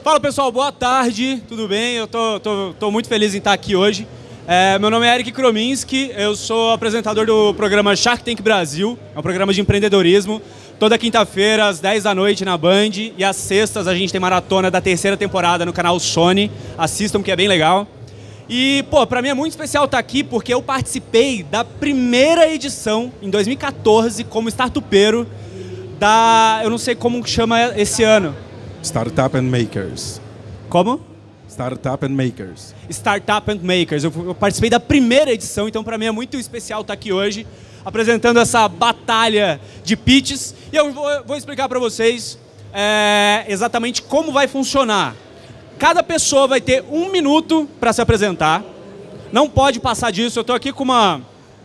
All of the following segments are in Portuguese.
Fala pessoal, boa tarde, tudo bem? Eu tô muito feliz em estar aqui hoje. Meu nome é Eric Krominski, eu sou apresentador do programa Shark Tank Brasil, é um programa de empreendedorismo. Toda quinta-feira, às 10 da noite na Band, e às sextas a gente tem maratona da terceira temporada no canal Sony. Assistam, que é bem legal. E, pô, pra mim é muito especial estar aqui porque eu participei da primeira edição, em 2014, como startupeiro, eu não sei como chama esse ano. Startup and Makers. Como? Startup and Makers. Startup and Makers. Eu participei da primeira edição, então para mim é muito especial estar aqui hoje, apresentando essa batalha de pitches. E eu vou explicar para vocês exatamente como vai funcionar. Cada pessoa vai ter 1 minuto para se apresentar. Não pode passar disso. Eu estou aqui com uma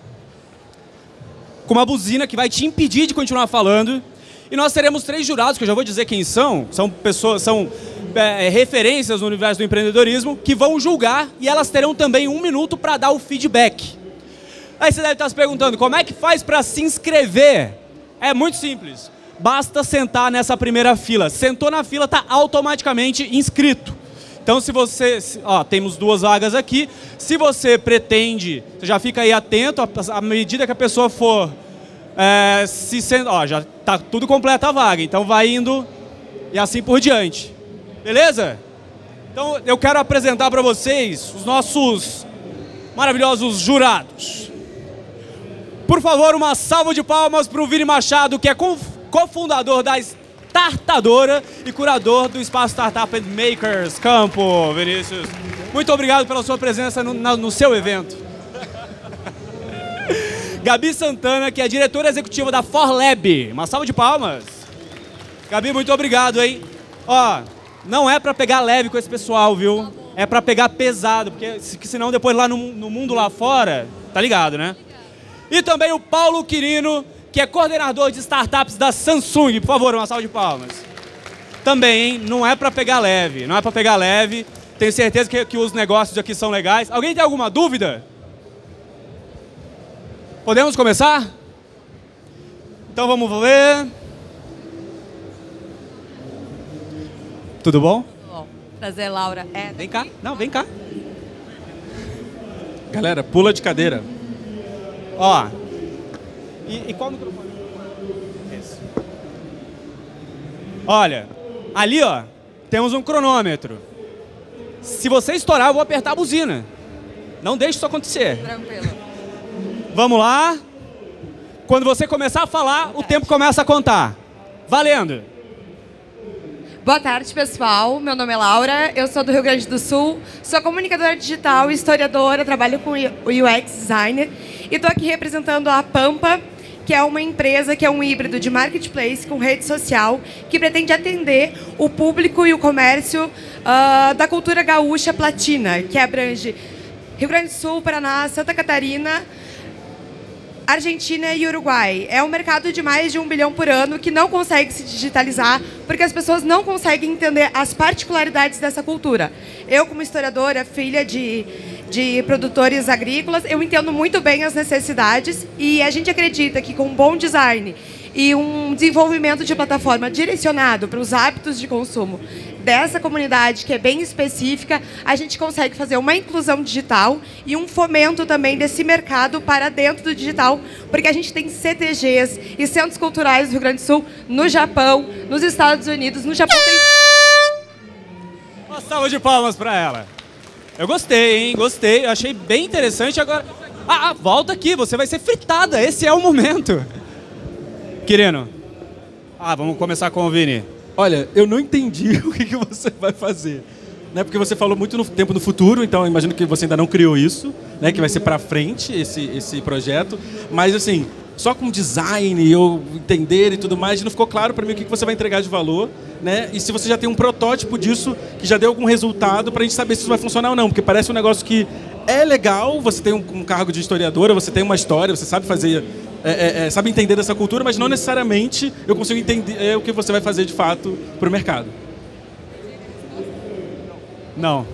buzina que vai te impedir de continuar falando. E nós teremos 3 jurados, que eu já vou dizer quem são. São referências no universo do empreendedorismo, que vão julgar, e elas terão também 1 minuto para dar o feedback. Aí você deve estar se perguntando, como é que faz para se inscrever? É muito simples. Basta sentar nessa primeira fila. Sentou na fila, está automaticamente inscrito. Então, se você... temos 2 vagas aqui. Se você pretende, você já fica aí atento, à medida que a pessoa for... já está tudo completo a vaga, então vai indo e assim por diante. Beleza? Então eu quero apresentar para vocês os nossos maravilhosos jurados. Por favor, uma salva de palmas para o Vini Machado, que é cofundador da Startadora e curador do Espaço Startup and Makers Campo. Vinícius, muito obrigado pela sua presença no seu evento. Gabi Santana, que é diretora executiva da ForLab. Uma salva de palmas. Gabi, muito obrigado, hein? Não é pra pegar leve com esse pessoal, viu? É pra pegar pesado, porque senão depois lá no mundo lá fora, tá ligado, né? E também o Paulo Quirino, que é coordenador de startups da Samsung. Por favor, uma salva de palmas. Também, hein? Não é pra pegar leve, não é pra pegar leve. Tenho certeza que os negócios aqui são legais. Alguém tem alguma dúvida? Podemos começar? Então vamos ver. Tudo bom? Tudo bom. Prazer, Laura. Vem cá. Não, vem cá. Galera, pula de cadeira. E qual microfone? Esse. Olha, ali, temos um cronômetro. Se você estourar, eu vou apertar a buzina. Não deixe isso acontecer. Tranquilo. Vamos lá. Quando você começar a falar, o tempo começa a contar. Valendo. Boa tarde, pessoal. Meu nome é Laura, eu sou do Rio Grande do Sul, sou comunicadora digital, historiadora, trabalho com UX designer e estou aqui representando a Pampa, que é uma empresa que é um híbrido de marketplace com rede social que pretende atender o público e o comércio da cultura gaúcha platina, que abrange Rio Grande do Sul, Paraná, Santa Catarina, Argentina e Uruguai. É um mercado de mais de 1 bilhão por ano que não consegue se digitalizar porque as pessoas não conseguem entender as particularidades dessa cultura. Eu, como historiadora, filha de produtores agrícolas, eu entendo muito bem as necessidades e a gente acredita que com um bom design e um desenvolvimento de plataforma direcionado para os hábitos de consumo dessa comunidade, que é bem específica, a gente consegue fazer uma inclusão digital e um fomento também desse mercado para dentro do digital, porque a gente tem CTGs e centros culturais do Rio Grande do Sul, no Japão, nos Estados Unidos. No Japão tem... Uma salva de palmas para ela. Eu gostei, hein? Gostei. Eu achei bem interessante. Agora... volta aqui. Você vai ser fritada. Esse é o momento. Quirino. Vamos começar com o Vini. Olha, eu não entendi o que você vai fazer. Né? Porque você falou muito no tempo no futuro, então eu imagino que você ainda não criou isso, né? Que vai ser para frente esse projeto. Mas, assim, só com design e eu entender e tudo mais, não ficou claro para mim o que você vai entregar de valor, né? E se você já tem um protótipo disso, que já deu algum resultado, para a gente saber se isso vai funcionar ou não. Porque parece um negócio que é legal, você tem um cargo de historiadora, você tem uma história, você sabe fazer... sabe entender dessa cultura, mas não necessariamente eu consigo entender o que você vai fazer de fato para o mercado. Não.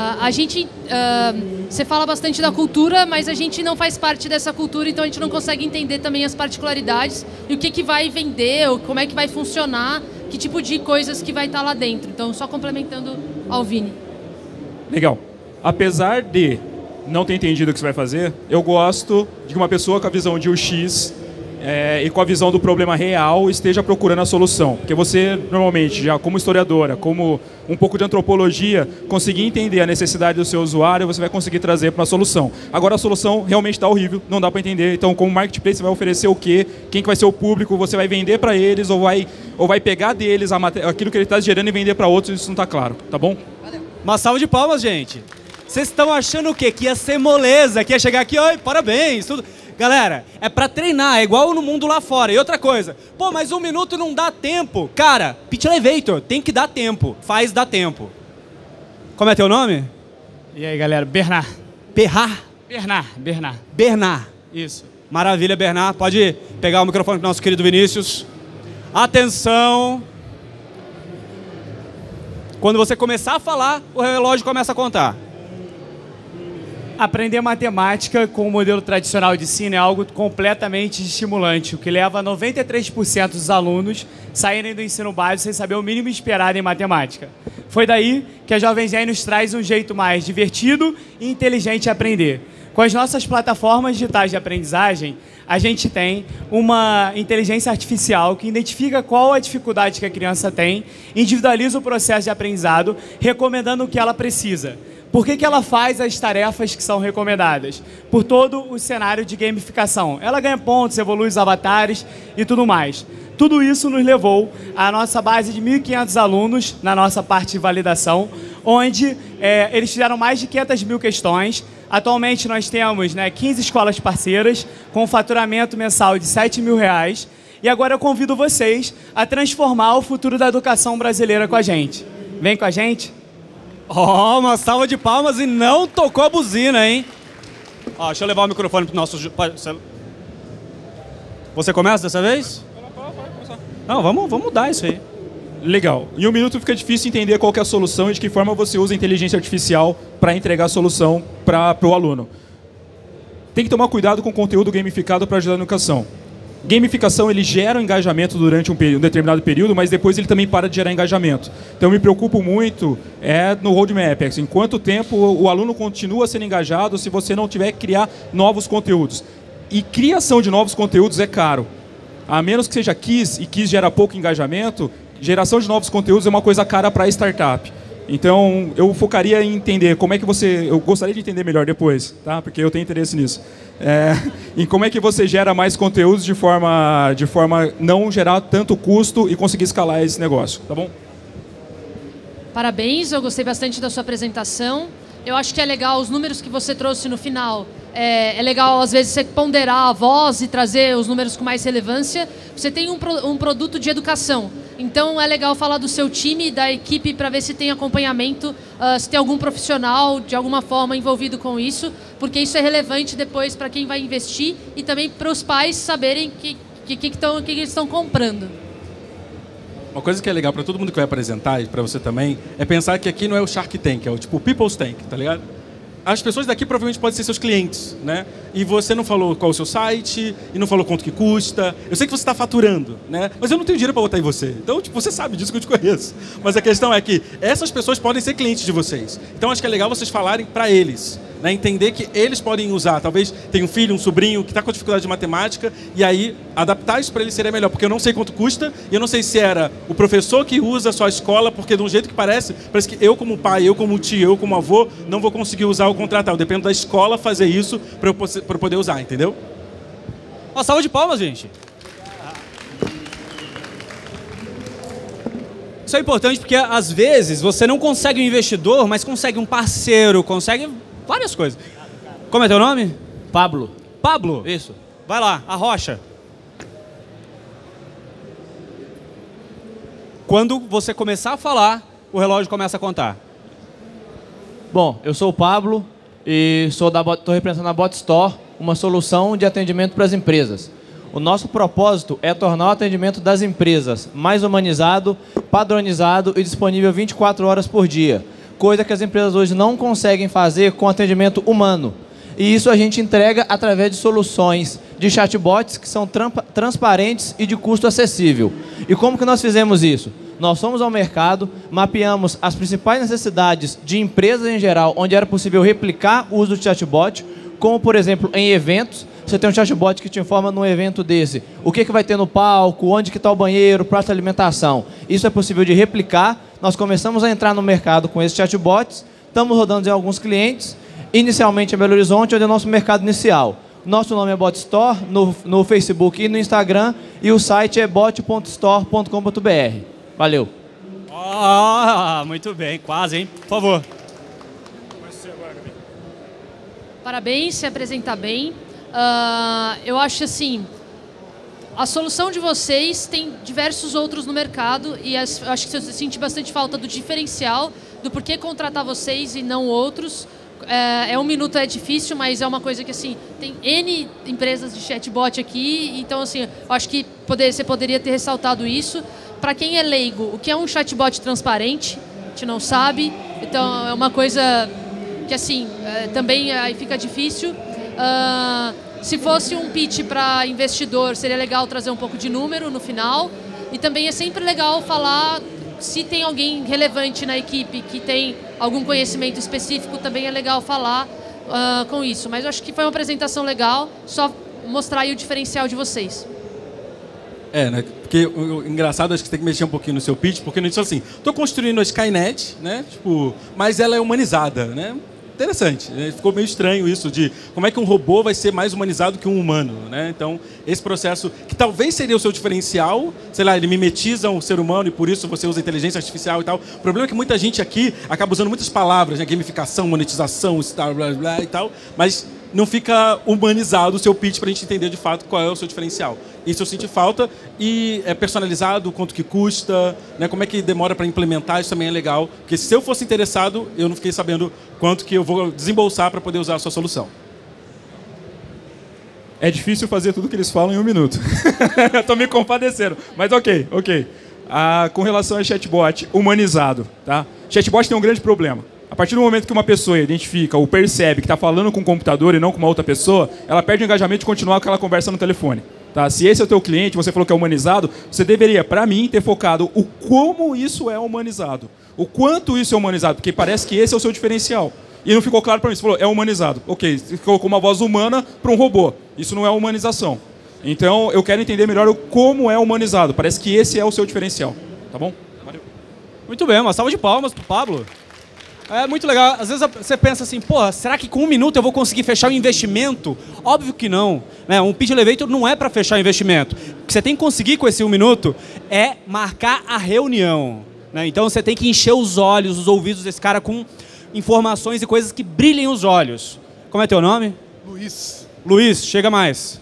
Você fala bastante da cultura, mas a gente não faz parte dessa cultura, então a gente não consegue entender também as particularidades e o que vai vender, ou como é que vai funcionar que tipo de coisas que vai estar lá dentro. Então, só complementando ao Vini. Legal. Apesar de não ter entendido o que você vai fazer, eu gosto de uma pessoa com a visão de UX e com a visão do problema real esteja procurando a solução. Porque você, normalmente, já como historiadora, como um pouco de antropologia, conseguir entender a necessidade do seu usuário, você vai conseguir trazer para uma solução. Agora, a solução realmente está horrível, não dá para entender. Então, como marketplace, você vai oferecer o quê? Quem que vai ser o público? Você vai vender para eles ou vai pegar deles aquilo que ele está gerando e vender para outros? Isso não está claro, tá bom? Uma salva de palmas, gente. Vocês estão achando o quê? Que ia ser moleza, que ia chegar aqui, oi, parabéns, tudo. Galera, é pra treinar, é igual no mundo lá fora. E outra coisa, pô, mas 1 minuto não dá tempo. Cara, Pitch Elevator, tem que dar tempo. Faz dar tempo. Como é teu nome? E aí, galera? Bernard. Bernard. Bernard. Isso. Maravilha, Bernard. Pode pegar o microfone pro nosso querido Vinícius. Atenção. Quando você começar a falar, o relógio começa a contar. Aprender matemática com o modelo tradicional de ensino é algo completamente estimulante, o que leva a 93% dos alunos saírem do ensino básico sem saber o mínimo esperado em matemática. Foi daí que a Jovem Gen nos traz um jeito mais divertido e inteligente de aprender. Com as nossas plataformas digitais de aprendizagem, a gente tem uma inteligência artificial que identifica qual a dificuldade que a criança tem, individualiza o processo de aprendizado, recomendando o que ela precisa. Por que ela faz as tarefas que são recomendadas? Por todo o cenário de gamificação. Ela ganha pontos, evolui os avatares e tudo mais. Tudo isso nos levou à nossa base de 1.500 alunos na nossa parte de validação, onde eles fizeram mais de 500 mil questões. Atualmente nós temos 15 escolas parceiras com um faturamento mensal de R$7 mil. E agora eu convido vocês a transformar o futuro da educação brasileira com a gente. Vem com a gente? Ó, uma salva de palmas e não tocou a buzina, hein? Ó, deixa eu levar o microfone pro nosso... Você começa dessa vez? Não, vamos mudar isso aí. Legal. Em 1 minuto fica difícil entender qual que é a solução e de que forma você usa a inteligência artificial para entregar a solução para o aluno. Tem que tomar cuidado com o conteúdo gamificado para ajudar na educação. Gamificação, ele gera um engajamento durante um determinado período, mas depois ele também para de gerar engajamento. Então, eu me preocupo muito no roadmap. Em quanto tempo o aluno continua sendo engajado se você não tiver que criar novos conteúdos. E criação de novos conteúdos é caro. A menos que seja Kiss, e Kiss gera pouco engajamento, geração de novos conteúdos é uma coisa cara para a startup. Então, eu focaria em entender como é que você... Eu gostaria de entender melhor depois, tá? Porque eu tenho interesse nisso. Em como é que você gera mais conteúdos de forma não gerar tanto custo e conseguir escalar esse negócio, tá bom? Parabéns, eu gostei bastante da sua apresentação. Eu acho que é legal os números que você trouxe no final. É legal, às vezes, você ponderar a voz e trazer os números com mais relevância. Você tem um produto de educação. Então, é legal falar do seu time, da equipe, para ver se tem acompanhamento, se tem algum profissional, de alguma forma, envolvido com isso, porque isso é relevante depois para quem vai investir e também para os pais saberem que eles estão comprando. Uma coisa que é legal para todo mundo que vai apresentar e para você também é pensar que aqui não é o Shark Tank, é o tipo People's Tank, tá ligado? As pessoas daqui provavelmente podem ser seus clientes, né? E você não falou qual é o seu site, e não falou quanto que custa. Eu sei que você está faturando, né? Mas eu não tenho dinheiro para botar em você. Então, você sabe disso que eu te conheço. Mas a questão é que essas pessoas podem ser clientes de vocês. Então, acho que é legal vocês falarem para eles, né? Entender que eles podem usar. Talvez tem um filho, um sobrinho que está com dificuldade de matemática, e aí adaptar isso para ele seria melhor, porque eu não sei quanto custa, e eu não sei se era o professor que usa a sua escola, porque de um jeito que parece que eu como pai, eu como tio, eu como avô, não vou conseguir usar o contratar. Eu dependo da escola fazer isso para eu poder usar, entendeu? Uma salva de palmas, gente. Isso é importante porque, às vezes, você não consegue um investidor, mas consegue um parceiro, consegue várias coisas. Como é teu nome? Pablo. Pablo? Isso. Vai lá, Arrocha. Quando você começar a falar, o relógio começa a contar. Bom, eu sou o Pablo e estou representando a Bot Store, uma solução de atendimento para as empresas. O nosso propósito é tornar o atendimento das empresas mais humanizado, padronizado e disponível 24 horas por dia, coisa que as empresas hoje não conseguem fazer com atendimento humano. E isso a gente entrega através de soluções de chatbots que são transparentes e de custo acessível. E como que nós fizemos isso? Nós fomos ao mercado, mapeamos as principais necessidades de empresas em geral, onde era possível replicar o uso de chatbot, como, por exemplo, em eventos. Você tem um chatbot que te informa num evento desse o que vai ter no palco, onde que está o banheiro, prato de alimentação. Isso é possível de replicar. Nós começamos a entrar no mercado com esses chatbots, estamos rodando em alguns clientes, inicialmente em Belo Horizonte, onde é o nosso mercado inicial. Nosso nome é Bot Store, no Facebook e no Instagram, e o site é bot.store.com.br. Valeu. Muito bem, quase, hein? Por favor. Parabéns, se apresentar bem. Eu acho assim, a solução de vocês tem diversos outros no mercado e eu acho que você sente bastante falta do diferencial, do porquê contratar vocês e não outros. 1 minuto é difícil, mas é uma coisa que assim, tem N empresas de chatbot aqui, então assim, eu acho que você poderia ter ressaltado isso. Para quem é leigo, o que é um chatbot transparente? A gente não sabe, então é uma coisa que assim, também aí fica difícil. Se fosse um pitch para investidor, seria legal trazer um pouco de número no final. E também é sempre legal falar, se tem alguém relevante na equipe que tem algum conhecimento específico, também é legal falar com isso. Mas eu acho que foi uma apresentação legal, só mostrar aí o diferencial de vocês. Né? Porque o engraçado, acho que você tem que mexer um pouquinho no seu pitch, porque não é só assim, estou construindo a Skynet, né? Tipo, mas ela é humanizada, né? Interessante, né? Ficou meio estranho isso de como é que um robô vai ser mais humanizado que um humano, né? Então, esse processo, que talvez seria o seu diferencial, sei lá, ele mimetiza um ser humano e por isso você usa inteligência artificial e tal. O problema é que muita gente aqui acaba usando muitas palavras, né? Gamificação, monetização, blá, blá, blá e tal, mas não fica humanizado o seu pitch para a gente entender de fato qual é o seu diferencial. Isso eu senti falta e é personalizado, quanto que custa, né? Como é que demora para implementar, isso também é legal. Porque se eu fosse interessado, eu não fiquei sabendo quanto que eu vou desembolsar para poder usar a sua solução. É difícil fazer tudo que eles falam em 1 minuto. Estou me compadecendo, mas ok. Com relação a chatbot humanizado, tá? Chatbot tem um grande problema. A partir do momento que uma pessoa identifica ou percebe que está falando com um computador e não com uma outra pessoa, ela perde o engajamento de continuar aquela conversa no telefone. Tá? Se esse é o teu cliente, você falou que é humanizado, você deveria, para mim, ter focado o como isso é humanizado. O quanto isso é humanizado, porque parece que esse é o seu diferencial. E não ficou claro para mim. Você falou, é humanizado. Ok, você colocou uma voz humana para um robô. Isso não é humanização. Então, eu quero entender melhor o como é humanizado. Parece que esse é o seu diferencial. Tá bom? Valeu. Muito bem, uma salva de palmas pro Pablo. É muito legal. Às vezes você pensa assim, porra, será que com 1 minuto eu vou conseguir fechar o investimento? Óbvio que não. Né? Um pitch elevator não é para fechar o investimento. O que você tem que conseguir com esse 1 minuto é marcar a reunião. Né? Então você tem que encher os olhos, os ouvidos desse cara com informações e coisas que brilhem os olhos. Como é teu nome? Luiz. Luiz, chega mais.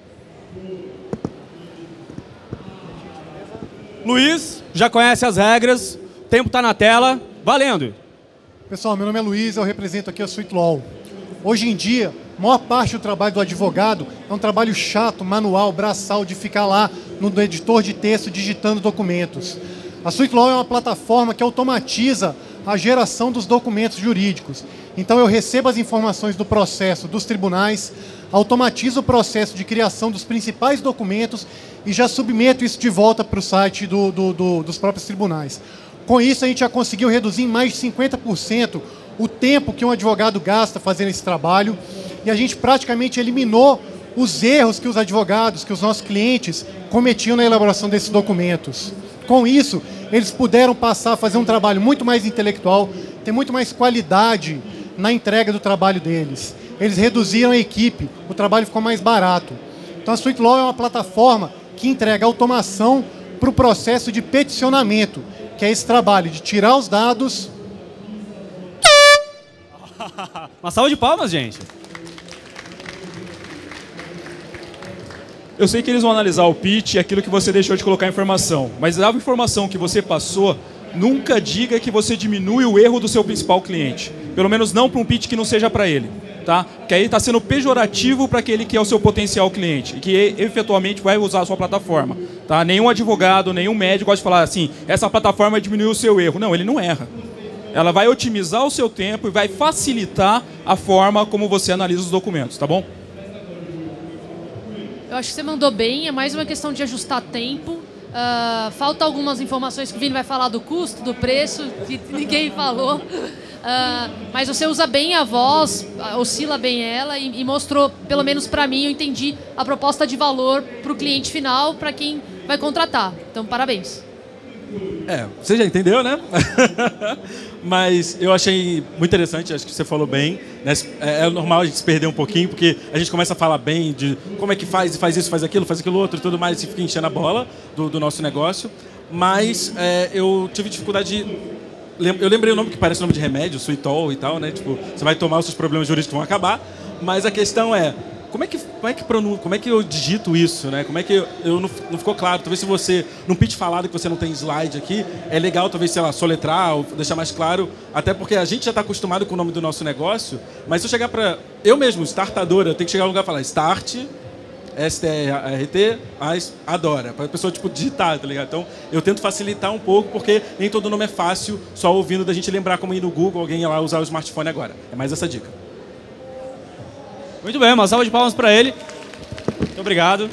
Luiz, já conhece as regras, o tempo está na tela, valendo. Pessoal, meu nome é Luiz, eu represento aqui a Sweet Law. Hoje em dia, a maior parte do trabalho do advogado é um trabalho chato, manual, braçal, de ficar lá no editor de texto digitando documentos. A Sweet Law é uma plataforma que automatiza a geração dos documentos jurídicos. Então eu recebo as informações do processo dos tribunais, automatizo o processo de criação dos principais documentos e já submeto isso de volta para o site dos próprios tribunais. Com isso, a gente já conseguiu reduzir em mais de 50% o tempo que um advogado gasta fazendo esse trabalho e a gente praticamente eliminou os erros que os advogados, que os nossos clientes cometiam na elaboração desses documentos. Com isso, eles puderam passar a fazer um trabalho muito mais intelectual, ter muito mais qualidade na entrega do trabalho deles. Eles reduziram a equipe, o trabalho ficou mais barato. Então a Sweet Law é uma plataforma que entrega automação para o processo de peticionamento, que é esse trabalho de tirar os dados... Uma salva de palmas, gente. Eu sei que eles vão analisar o pitch e aquilo que você deixou de colocar informação, mas a informação que você passou, nunca diga que você diminui o erro do seu principal cliente. Pelo menos não para um pitch que não seja para ele. Tá? Que aí está sendo pejorativo para aquele que é o seu potencial cliente e que efetualmente vai usar a sua plataforma. Tá? Nenhum advogado, nenhum médico gosta de falar assim, essa plataforma diminuiu o seu erro. Não, ele não erra. Ela vai otimizar o seu tempo e vai facilitar a forma como você analisa os documentos, tá bom? Eu acho que você mandou bem, é mais uma questão de ajustar tempo. Falta algumas informações que o Vini vai falar do custo, do preço, que ninguém falou. Mas você usa bem a voz, oscila bem ela e mostrou, pelo menos para mim, eu entendi a proposta de valor para o cliente final, para quem vai contratar. Então, parabéns. Você já entendeu, né? Mas eu achei muito interessante, acho que você falou bem. Né? É normal a gente se perder um pouquinho, porque a gente começa a falar bem de como é que faz isso, faz aquilo outro e tudo mais, e fica enchendo a bola do nosso negócio. Mas eu tive dificuldade de... Eu lembrei o nome que parece nome de remédio, Suitol e tal, né? Tipo, você vai tomar, os seus problemas jurídicos vão acabar. Mas a questão é, como é que eu digito isso, né? Como é que não ficou claro? Talvez se você, num pitch falado que você não tem slide aqui, é legal talvez, sei lá, soletrar ou deixar mais claro, até porque a gente já está acostumado com o nome do nosso negócio, mas se eu chegar para... Eu mesmo, startadora, eu tenho que chegar no lugar e falar start, S-T-R-T, adora, para a pessoa tipo, digitar, tá ligado? Então, eu tento facilitar um pouco, porque nem todo nome é fácil, só ouvindo da gente lembrar como ir no Google, alguém ir lá usar o smartphone agora. É mais essa dica. Muito bem, uma salva de palmas para ele. Muito obrigado.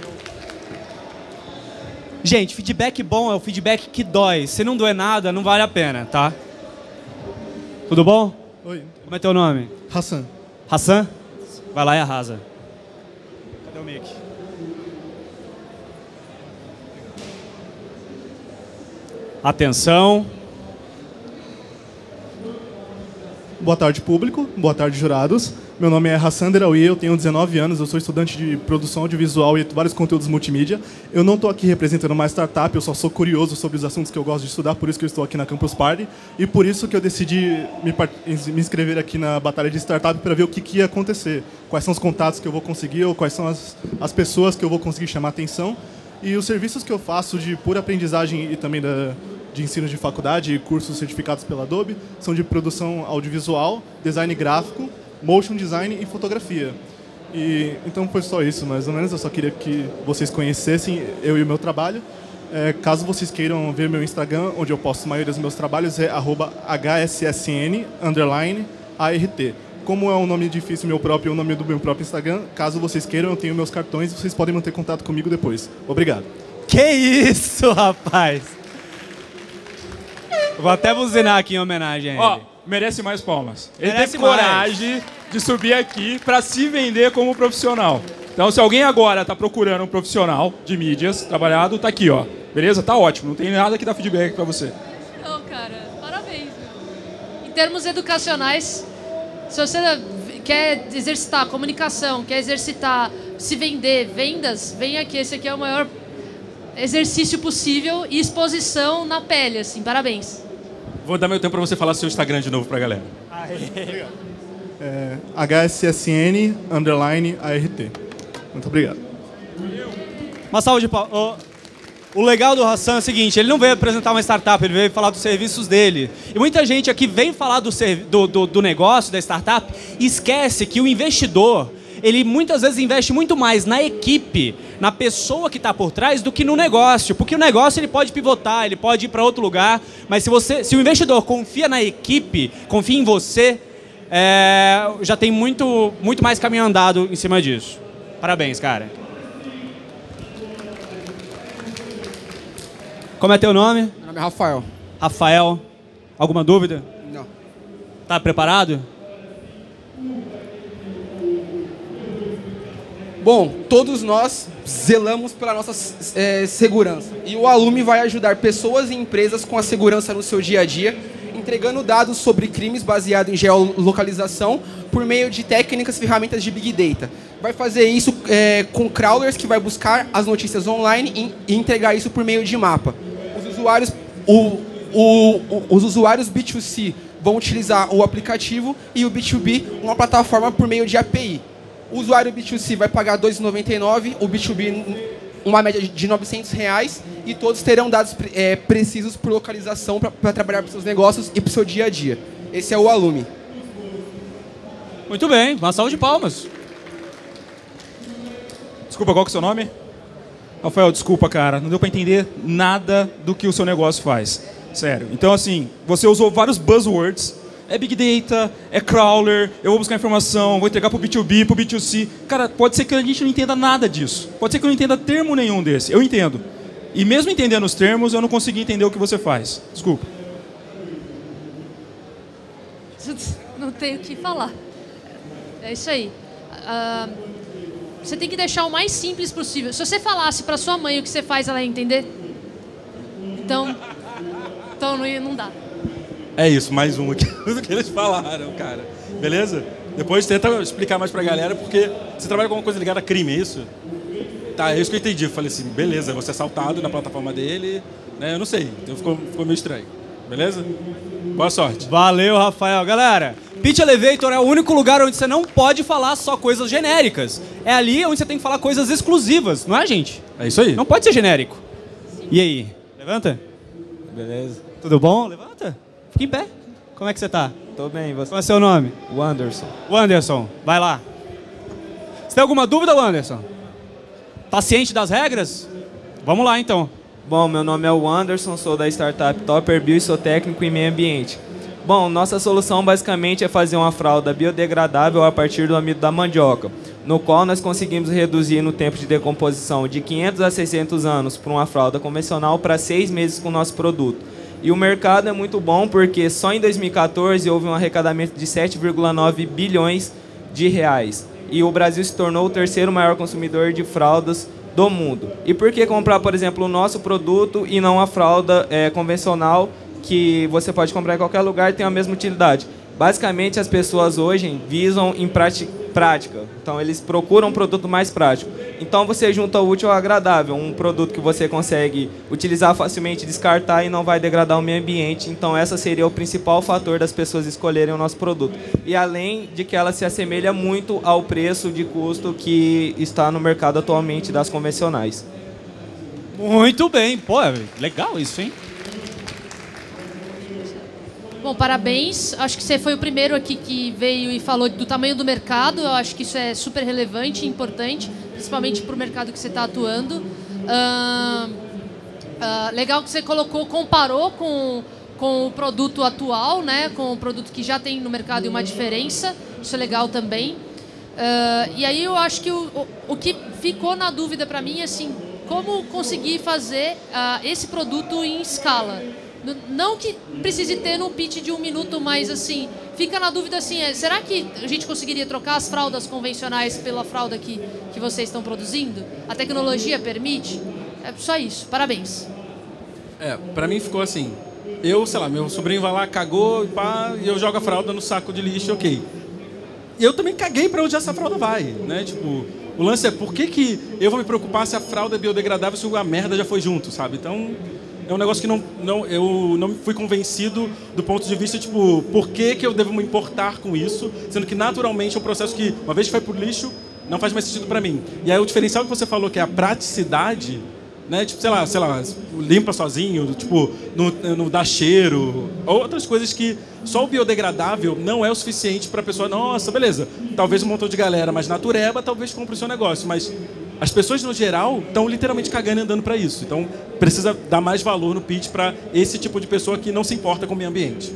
Gente, feedback bom é o feedback que dói. Se não doer nada, não vale a pena, tá? Tudo bom? Oi. Como é teu nome? Hassan. Hassan? Vai lá e arrasa. Cadê o mic? Atenção. Boa tarde, público. Boa tarde, jurados. Meu nome é Hassan Deraoui, eu tenho 19 anos, eu sou estudante de produção audiovisual e vários conteúdos multimídia. Eu não estou aqui representando uma startup, eu só sou curioso sobre os assuntos que eu gosto de estudar, por isso que eu estou aqui na Campus Party. E por isso que eu decidi me inscrever aqui na Batalha de Startup para ver o que ia acontecer. Quais são os contatos que eu vou conseguir, ou quais são as pessoas que eu vou conseguir chamar atenção. E os serviços que eu faço de pura aprendizagem e também de ensino de faculdade e cursos certificados pela Adobe são de produção audiovisual, design gráfico, motion design e fotografia. Então foi só isso, mais ou menos. Eu só queria que vocês conhecessem eu e o meu trabalho. Caso vocês queiram ver meu Instagram, onde eu posto a maioria dos meus trabalhos, é @hssn_art. Como é um nome difícil meu próprio, é o nome do meu próprio Instagram, caso vocês queiram, eu tenho meus cartões e vocês podem manter contato comigo depois. Obrigado. Que isso, rapaz! Vou até buzinar aqui em homenagem a ele. Ó, merece mais palmas. Ele Merece teve coragem de subir aqui para se vender como profissional. Então, se alguém agora está procurando um profissional de mídias trabalhado, tá aqui, ó. Beleza? Tá ótimo. Não tem nada que dá feedback para você. Não, cara, parabéns. Meu. Em termos educacionais, se você quer exercitar comunicação, quer exercitar se vender, vendas, vem aqui. Esse aqui é o maior exercício possível e exposição na pele, assim. Parabéns. Vou dar meu tempo para você falar seu Instagram de novo para a galera. Obrigado. hssn_art. Muito obrigado. Uma salva de palmas. O legal do Hassan é o seguinte, ele não veio apresentar uma startup, ele veio falar dos serviços dele. E muita gente aqui vem falar do negócio, da startup, e esquece que o investidor, ele muitas vezes investe muito mais na equipe, na pessoa que está por trás, do que no negócio. Porque o negócio ele pode pivotar, ele pode ir para outro lugar, mas se o investidor confia na equipe, confia em você, já tem muito mais caminho andado em cima disso. Parabéns, cara. Como é teu nome? Meu nome é Rafael. Rafael. Alguma dúvida? Não. Tá preparado? Bom, todos nós zelamos pela nossa segurança. E o Alume vai ajudar pessoas e empresas com a segurança no seu dia a dia, entregando dados sobre crimes baseados em geolocalização por meio de técnicas e ferramentas de Big Data. Vai fazer isso com crawlers que vai buscar as notícias online e entregar isso por meio de mapa. Os usuários B2C vão utilizar o aplicativo e o B2B uma plataforma por meio de API. O usuário B2C vai pagar R$ 2,99, o B2B uma média de R$ 900 e todos terão dados precisos por localização para trabalhar para os seus negócios e para o seu dia a dia. Esse é o Alume. Muito bem, uma salva de palmas. Desculpa, qual que é o seu nome? Rafael, desculpa, cara. Não deu para entender nada do que o seu negócio faz. Sério. Então, assim, você usou vários buzzwords. É Big Data, é crawler, eu vou buscar informação, vou entregar para o B2B, para o B2C. Cara, pode ser que a gente não entenda nada disso. Pode ser que eu não entenda termo nenhum desse. Eu entendo. E mesmo entendendo os termos, eu não consegui entender o que você faz. Desculpa. Não tenho o que falar. É isso aí. Você tem que deixar o mais simples possível. Se você falasse para sua mãe o que você faz, ela ia entender? Então não dá. É isso, mais um aqui do que eles falaram, cara. Beleza? Depois tenta explicar mais pra galera, porque você trabalha com alguma coisa ligada a crime, é isso? Tá, é isso que eu entendi. Eu falei assim, beleza, você é assaltado na plataforma dele, né? Eu não sei, então ficou meio estranho. Beleza? Boa sorte. Valeu, Rafael. Galera, Pitch Elevator é o único lugar onde você não pode falar só coisas genéricas. É ali onde você tem que falar coisas exclusivas, não é, gente? É isso aí. Não pode ser genérico. E aí? Levanta? Beleza. Tudo bom? Levanta. Fica em pé. Como é que você tá? Tô bem, você? Qual é o seu nome? O Anderson. O Anderson, vai lá. Você tem alguma dúvida, Anderson? Tá ciente das regras? Vamos lá, então. Bom, meu nome é o Anderson, sou da startup Topperbio e sou técnico em meio ambiente. Bom, nossa solução basicamente é fazer uma fralda biodegradável a partir do amido da mandioca, no qual nós conseguimos reduzir no tempo de decomposição de 500 a 600 anos para uma fralda convencional para 6 meses com o nosso produto. E o mercado é muito bom porque só em 2014 houve um arrecadamento de 7,9 bilhões de reais. E o Brasil se tornou o terceiro maior consumidor de fraldas do mundo. E por que comprar, por exemplo, o nosso produto e não a fralda convencional que você pode comprar em qualquer lugar e tem a mesma utilidade? Basicamente, as pessoas hoje visam em prática. Então, eles procuram um produto mais prático. Então, você junta o útil ao agradável. Um produto que você consegue utilizar facilmente, descartar e não vai degradar o meio ambiente. Então, esse seria o principal fator das pessoas escolherem o nosso produto. E além de que ela se assemelha muito ao preço de custo que está no mercado atualmente das convencionais. Muito bem. Pô, legal isso, hein? Bom, parabéns. Acho que você foi o primeiro aqui que veio e falou do tamanho do mercado. Eu acho que isso é super relevante e importante, principalmente para o mercado que você está atuando. Legal que você comparou com o produto atual, né? Com o produto que já tem no mercado e uma diferença. Isso é legal também. E aí eu acho que o que ficou na dúvida para mim é assim, como conseguir fazer esse produto em escala. Não que precise ter no pitch de 1 minuto, mas assim, fica na dúvida assim, será que a gente conseguiria trocar as fraldas convencionais pela fralda que vocês estão produzindo? A tecnologia permite? É só isso, parabéns. Pra mim ficou assim, sei lá, meu sobrinho vai lá, cagou e pá, e eu jogo a fralda no saco de lixo, ok. E eu também caguei pra onde essa fralda vai, né? Tipo, o lance é, por que eu vou me preocupar se a fralda é biodegradável se a merda já foi junto, sabe? Então... é um negócio que eu não fui convencido do ponto de vista, tipo, por que eu devo me importar com isso, sendo que naturalmente é um processo que, uma vez que foi pro lixo, não faz mais sentido para mim. E aí o diferencial que você falou, que é a praticidade, né, tipo, sei lá, limpa sozinho, tipo, não dá cheiro, outras coisas que só o biodegradável não é o suficiente para a pessoa, nossa, beleza, talvez um montão de galera mais natureba, talvez compre o seu negócio, mas... as pessoas, no geral, estão literalmente cagando e andando para isso. Então, precisa dar mais valor no pitch para esse tipo de pessoa que não se importa com o meio ambiente.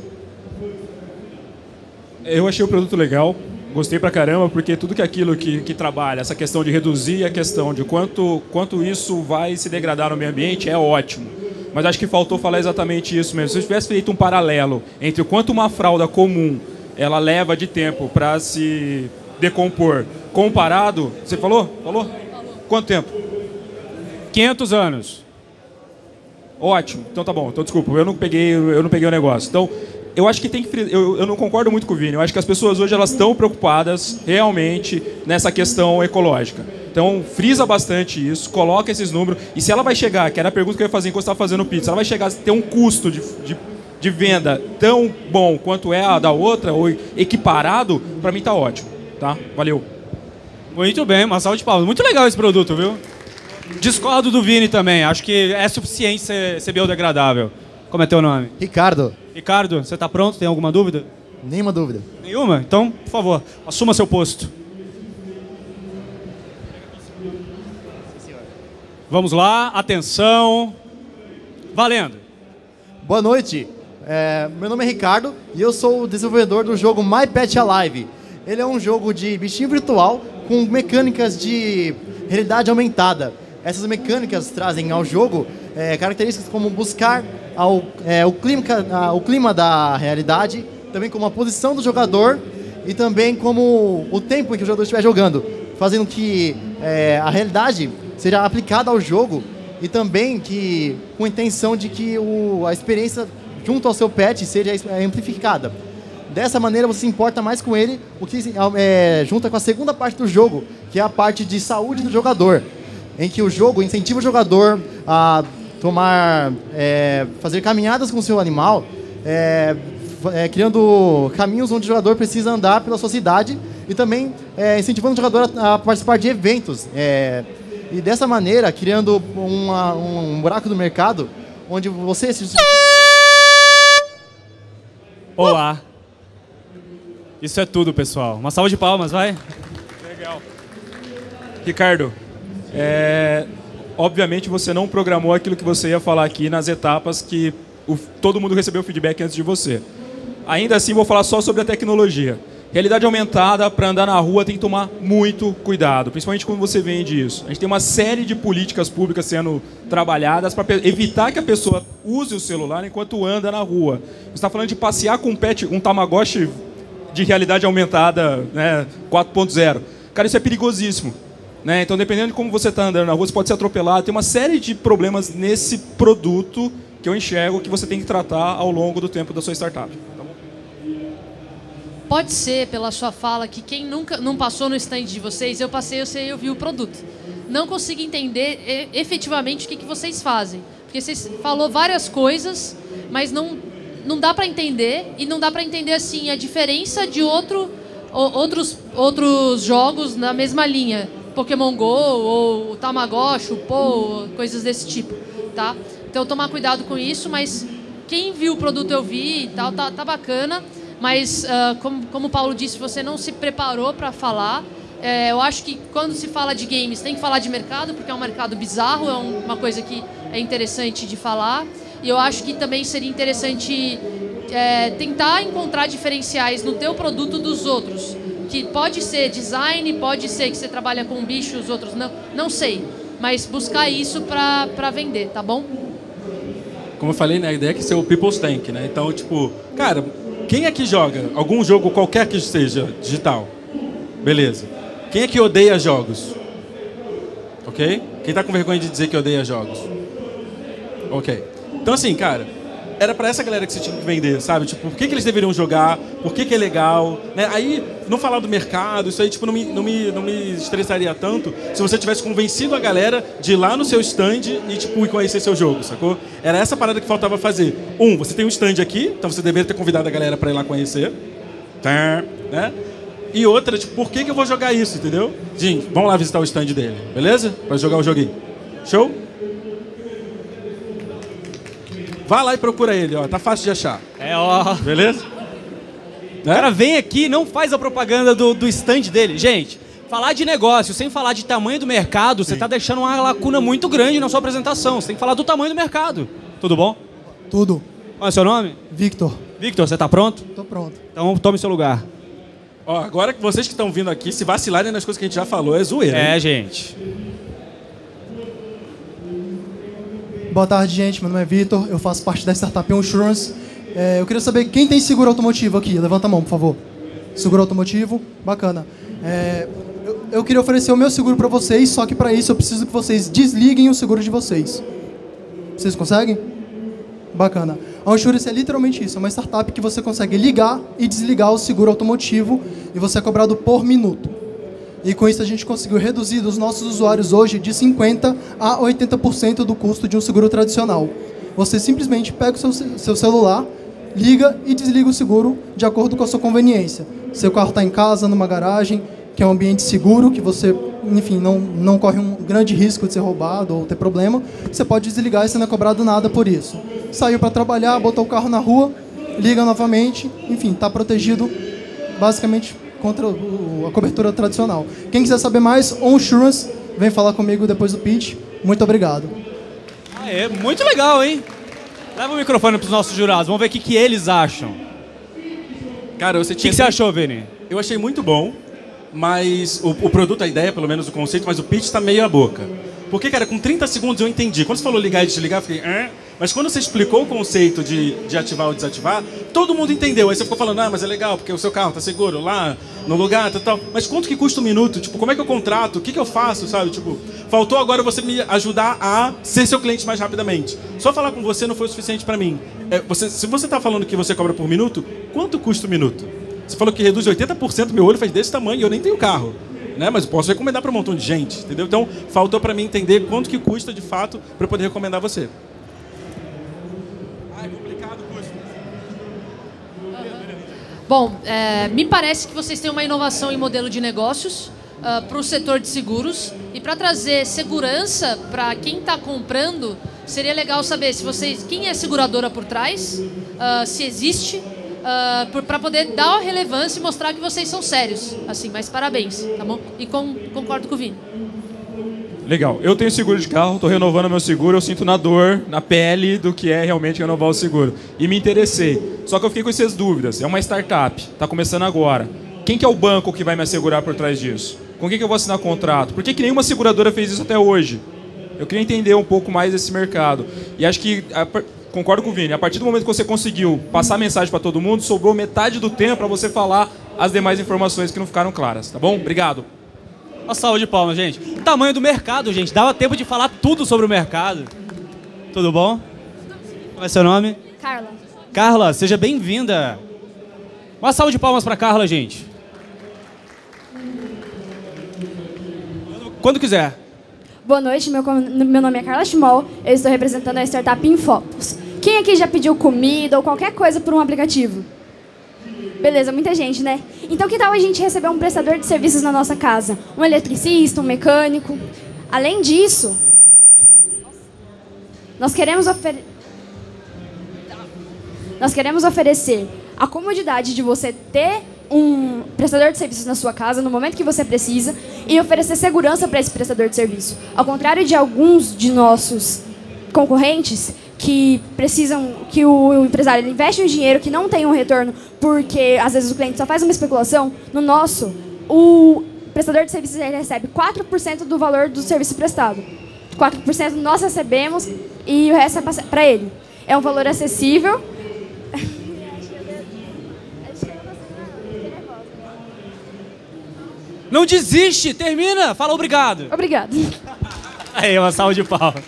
Eu achei o produto legal, gostei pra caramba, porque tudo aquilo que trabalha, essa questão de reduzir a questão de quanto isso vai se degradar no meio ambiente, é ótimo. Mas acho que faltou falar exatamente isso mesmo. Se eu tivesse feito um paralelo entre o quanto uma fralda comum ela leva de tempo para se decompor, comparado... Você falou? Quanto tempo? 500 anos. Ótimo. Então tá bom. Então desculpa, eu não peguei o negócio. Então, eu acho que tem que... Eu não concordo muito com o Vini. Eu acho que as pessoas hoje elas estão preocupadas realmente nessa questão ecológica. Então, frisa bastante isso, coloca esses números. E se ela vai chegar, que era a pergunta que eu ia fazer enquanto você estava fazendo o pitch, se ela vai chegar a ter um custo de venda tão bom quanto é a da outra, ou equiparado, para mim tá ótimo. Tá? Valeu. Muito bem, uma salva de palmas. Muito legal esse produto, viu? Discordo do Vini também. Acho que é suficiente ser biodegradável. Como é teu nome? Ricardo. Ricardo, você está pronto? Tem alguma dúvida? Nenhuma dúvida. Nenhuma? Então, por favor, assuma seu posto. Vamos lá, atenção. Valendo. Boa noite. Meu nome é Ricardo e eu sou o desenvolvedor do jogo My Pet Alive. Ele é um jogo de bichinho virtual com mecânicas de realidade aumentada. Essas mecânicas trazem ao jogo características como buscar o clima da realidade, também como a posição do jogador e também como o tempo em que o jogador estiver jogando, fazendo que a realidade seja aplicada ao jogo e também que com a intenção de que a experiência junto ao seu pet seja amplificada. Dessa maneira você se importa mais com ele, o que junta com a segunda parte do jogo, que é a parte de saúde do jogador, em que o jogo incentiva o jogador a fazer caminhadas com o seu animal, criando caminhos onde o jogador precisa andar pela sua cidade e também incentivando o jogador a participar de eventos. E dessa maneira, criando um buraco do mercado onde você... Olá. Isso é tudo, pessoal. Uma salva de palmas, vai. Legal. Ricardo, obviamente você não programou aquilo que você ia falar aqui nas etapas que todo mundo recebeu feedback antes de você. Ainda assim, vou falar só sobre a tecnologia. Realidade aumentada, para andar na rua, tem que tomar muito cuidado, principalmente quando você vende isso. A gente tem uma série de políticas públicas sendo trabalhadas para evitar que a pessoa use o celular enquanto anda na rua. Você está falando de passear com um pet, um Tamagotchi de realidade aumentada, né, 4.0. Cara, isso é perigosíssimo. Né? Então, dependendo de como você está andando na rua, você pode ser atropelado. Tem uma série de problemas nesse produto que eu enxergo que você tem que tratar ao longo do tempo da sua startup. Pode ser, pela sua fala, que quem nunca não passou no stand de vocês, eu passei, eu vi o produto. Não consigo entender efetivamente o que vocês fazem. Porque vocês falou várias coisas, mas não dá para entender. E não dá para entender, assim, a diferença de outros jogos na mesma linha. Pokémon Go, ou Tamagotchi, o Pou, coisas desse tipo, tá? Então, tomar cuidado com isso, mas quem viu o produto eu vi e tal, tá bacana. Mas, como o Paulo disse, você não se preparou para falar. Eu acho que quando se fala de games, tem que falar de mercado, porque é um mercado bizarro, é uma coisa que é interessante de falar. E eu acho que também seria interessante tentar encontrar diferenciais no teu produto dos outros. Que pode ser design, pode ser que você trabalha com bicho, os outros não sei. Mas buscar isso para vender, tá bom? Como eu falei, né, a ideia é que ser o People's Tank, né? Então, tipo, cara... Quem é que joga algum jogo, qualquer que seja, digital? Beleza. Quem é que odeia jogos? Ok? Quem tá com vergonha de dizer que odeia jogos? Ok. Então, assim, cara, era pra essa galera que você tinha que vender, sabe? Tipo, por que eles deveriam jogar? Por que é legal? Né? Aí, não falar do mercado, isso aí, tipo, não me estressaria tanto se você tivesse convencido a galera de ir lá no seu stand e, tipo, conhecer seu jogo, sacou? Era essa parada que faltava fazer. Você tem um stand aqui, então você deveria ter convidado a galera pra ir lá conhecer. Né? E outra, tipo, por que eu vou jogar isso, entendeu? Gente, vamos lá visitar o stand dele, beleza? Pra jogar o joguinho. Show? Vai lá e procura ele, ó. Tá fácil de achar. Beleza? O cara vem aqui e não faz a propaganda do stand dele. Gente, falar de negócio sem falar de tamanho do mercado, você tá deixando uma lacuna muito grande na sua apresentação. Você tem que falar do tamanho do mercado. Tudo bom? Tudo. Qual é o seu nome? Victor. Victor, você tá pronto? Tô pronto. Então tome seu lugar. Ó, agora que vocês que estão vindo aqui, se vacilarem nas coisas que a gente já falou, é zoeira. É, gente. Boa tarde, gente. Meu nome é Victor. Eu faço parte da startup Insurance. Eu queria saber quem tem seguro automotivo aqui. Levanta a mão, por favor. Seguro automotivo? Bacana. Eu queria oferecer o meu seguro para vocês, só que para isso eu preciso que vocês desliguem o seguro de vocês. Vocês conseguem? Bacana. A Insurance é literalmente isso. É uma startup que você consegue ligar e desligar o seguro automotivo e você é cobrado por minuto. E com isso a gente conseguiu reduzir os nossos usuários hoje de 50% a 80% do custo de um seguro tradicional. Você simplesmente pega o seu celular, liga e desliga o seguro de acordo com a sua conveniência. Seu carro está em casa, numa garagem, que é um ambiente seguro, que você, enfim, não corre um grande risco de ser roubado ou ter problema, você pode desligar e você não é cobrado nada por isso. Saiu para trabalhar, botou o carro na rua, liga novamente, enfim, está protegido basicamente contra a cobertura tradicional. Quem quiser saber mais, Insurance, vem falar comigo depois do pitch. Muito obrigado. Muito legal, hein? Leva o microfone para os nossos jurados, vamos ver o que eles acham. Cara, O que você achou, Vini? Eu achei muito bom, mas o produto, a ideia, pelo menos o conceito, mas o pitch tá meio a boca. Porque, cara, com 30 segundos eu entendi. Quando você falou ligar e desligar, eu fiquei... Mas quando você explicou o conceito de ativar ou desativar, todo mundo entendeu. Aí você ficou falando, mas é legal, porque o seu carro tá seguro lá, no lugar, tal. Mas quanto que custa um minuto? Tipo, como é que eu contrato? O que eu faço, sabe? Tipo, faltou agora você me ajudar a ser seu cliente mais rapidamente. Só falar com você não foi o suficiente pra mim. Se você tá falando que você cobra por minuto, quanto custa o minuto? Você falou que reduz 80%, meu olho faz desse tamanho e eu nem tenho carro. Né? Mas eu posso recomendar para um montão de gente, entendeu? Então, faltou para mim entender quanto que custa de fato para poder recomendar você. É complicado o custo. Bom, me parece que vocês têm uma inovação em modelo de negócios para o setor de seguros e para trazer segurança para quem está comprando, seria legal saber se vocês, quem é a seguradora por trás, se existe, para poder dar uma relevância e mostrar que vocês são sérios. Assim, mas parabéns, tá bom? E concordo com o Vini. Legal. Eu tenho seguro de carro, estou renovando meu seguro, eu sinto na dor, na pele, do que é realmente renovar o seguro. E me interessei. Só que eu fiquei com essas dúvidas. É uma startup, está começando agora. Quem que é o banco que vai me assegurar por trás disso? Com quem que eu vou assinar contrato? Por que nenhuma seguradora fez isso até hoje? Eu queria entender um pouco mais desse mercado. E acho que... Concordo com o Vini. A partir do momento que você conseguiu passar a mensagem para todo mundo, sobrou metade do tempo para você falar as demais informações que não ficaram claras. Tá bom? Obrigado. Uma salva de palmas, gente. O tamanho do mercado, gente. Dava tempo de falar tudo sobre o mercado. Tudo bom? Qual é seu nome? Carla. Carla, seja bem-vinda. Uma salva de palmas para Carla, gente. Quando quiser. Boa noite, meu nome é Carla Schmoll, eu estou representando a startup Infopus. Quem aqui já pediu comida ou qualquer coisa por um aplicativo? Beleza, muita gente, né? Então que tal a gente receber um prestador de serviços na nossa casa? Um eletricista, um mecânico? Além disso, nós queremos oferecer a comodidade de você ter um prestador de serviços na sua casa no momento que você precisa e oferecer segurança para esse prestador de serviço. Ao contrário de alguns de nossos concorrentes que precisam que o empresário investe um dinheiro que não tem um retorno porque às vezes o cliente só faz uma especulação, no nosso, o prestador de serviços ele recebe 4% do valor do serviço prestado. 4% nós recebemos e o resto é para ele. É um valor acessível. Não desiste, termina, fala obrigado. Obrigado. Aí, uma salva de palmas.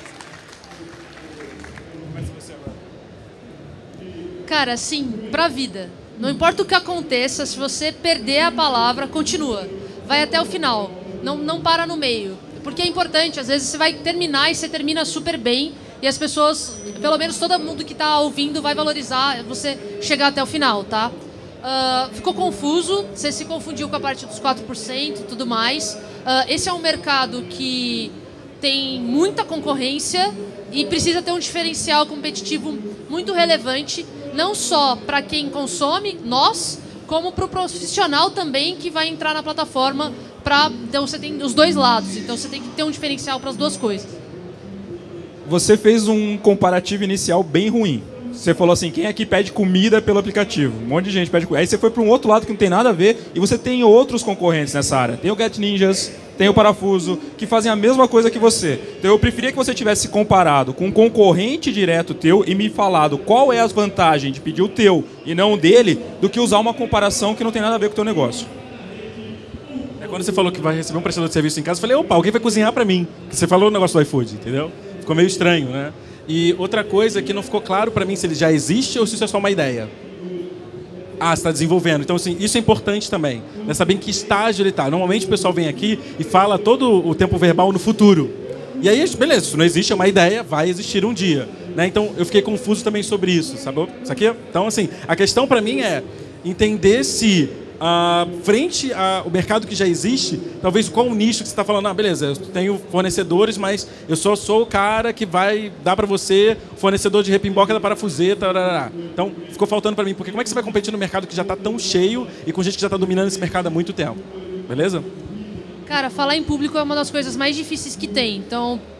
Cara, assim, pra vida. Não importa o que aconteça, se você perder a palavra, continua. Vai até o final. Não para no meio. Porque é importante, às vezes você vai terminar e você termina super bem e as pessoas, pelo menos todo mundo que tá ouvindo vai valorizar você chegar até o final, tá? Ficou confuso, você se confundiu com a parte dos 4% e tudo mais. Esse é um mercado que tem muita concorrência e precisa ter um diferencial competitivo muito relevante, não só para quem consome, nós, como para o profissional também que vai entrar na plataforma. Então você tem os dois lados, então você tem que ter um diferencial para as duas coisas. Você fez um comparativo inicial bem ruim. Você falou assim, quem aqui pede comida pelo aplicativo? Um monte de gente pede comida. Aí você foi para um outro lado que não tem nada a ver e você tem outros concorrentes nessa área. Tem o Get Ninjas, tem o Parafuso, que fazem a mesma coisa que você. Então eu preferia que você tivesse comparado com um concorrente direto teu e me falado qual é a vantagem de pedir o teu e não o dele, do que usar uma comparação que não tem nada a ver com o teu negócio. Quando você falou que vai receber um prestador de serviço em casa, eu falei, opa, alguém vai cozinhar para mim. Você falou o negócio do iFood, entendeu? Ficou meio estranho, né? E outra coisa que não ficou claro para mim se ele já existe ou se isso é só uma ideia. Você está desenvolvendo. Então, assim, isso é importante também. Né? Saber em que estágio ele está. Normalmente o pessoal vem aqui e fala todo o tempo verbal no futuro. E aí, beleza, isso não existe, é uma ideia, vai existir um dia. Né? Então, eu fiquei confuso também sobre isso, sabe? Isso aqui? Então, assim, a questão para mim é entender se... frente ao mercado que já existe, talvez qual o nicho que você está falando, beleza, eu tenho fornecedores, mas eu só sou o cara que vai dar para você fornecedor de repimboca da parafuseta, então ficou faltando para mim, porque como é que você vai competir no mercado que já está tão cheio e com gente que já está dominando esse mercado há muito tempo, beleza? Cara, falar em público é uma das coisas mais difíceis que tem, então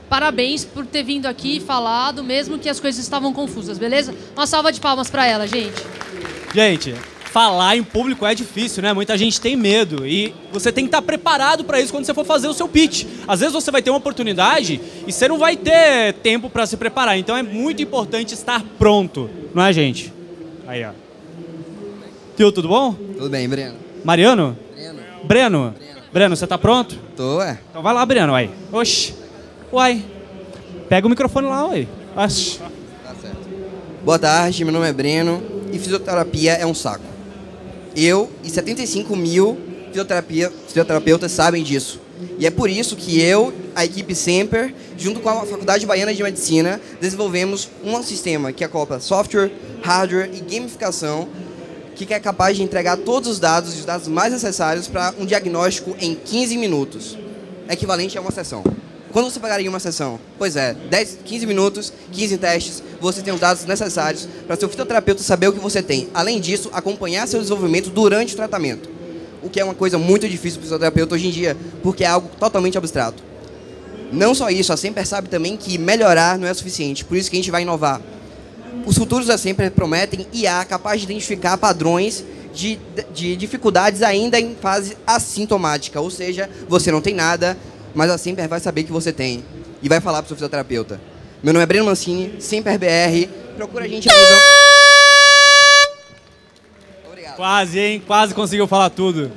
parabéns por ter vindo aqui e falado, mesmo que as coisas estavam confusas, beleza? Uma salva de palmas para ela, gente. Gente, falar em público é difícil, né? Muita gente tem medo e você tem que estar preparado para isso quando você for fazer o seu pitch. Às vezes você vai ter uma oportunidade e você não vai ter tempo para se preparar. Então é muito importante estar pronto, não é, gente? Aí, ó. Tio, tudo bom? Tudo bem, Breno. Mariano? Breno. Breno, você tá pronto? Tô, é. Então vai lá, Breno, uai. Oxi. Uai. Pega o microfone lá, uai. Oxi. Tá certo. Boa tarde, meu nome é Breno e fisioterapia é um saco. Eu e 75 mil fisioterapeutas sabem disso. E é por isso que eu, a equipe Semper, junto com a Faculdade Baiana de Medicina, desenvolvemos um sistema que acopla software, hardware e gamificação, que é capaz de entregar todos os dados mais necessários para um diagnóstico em 15 minutos, equivalente a uma sessão. Quando você pagaria uma sessão? Pois é, 15 minutos, 15 testes, você tem os dados necessários para seu fisioterapeuta saber o que você tem. Além disso, acompanhar seu desenvolvimento durante o tratamento, o que é uma coisa muito difícil para o fisioterapeuta hoje em dia, porque é algo totalmente abstrato. Não só isso, a Semper sabe também que melhorar não é suficiente, por isso que a gente vai inovar. Os futuros da Semper prometem IA capaz de identificar padrões de dificuldades ainda em fase assintomática, ou seja, você não tem nada, mas a Semper vai saber que você tem e vai falar para o seu fisioterapeuta. Meu nome é Breno Mancini, Semper BR, procura a gente no nível... Obrigado. Quase, hein? Quase conseguiu falar tudo.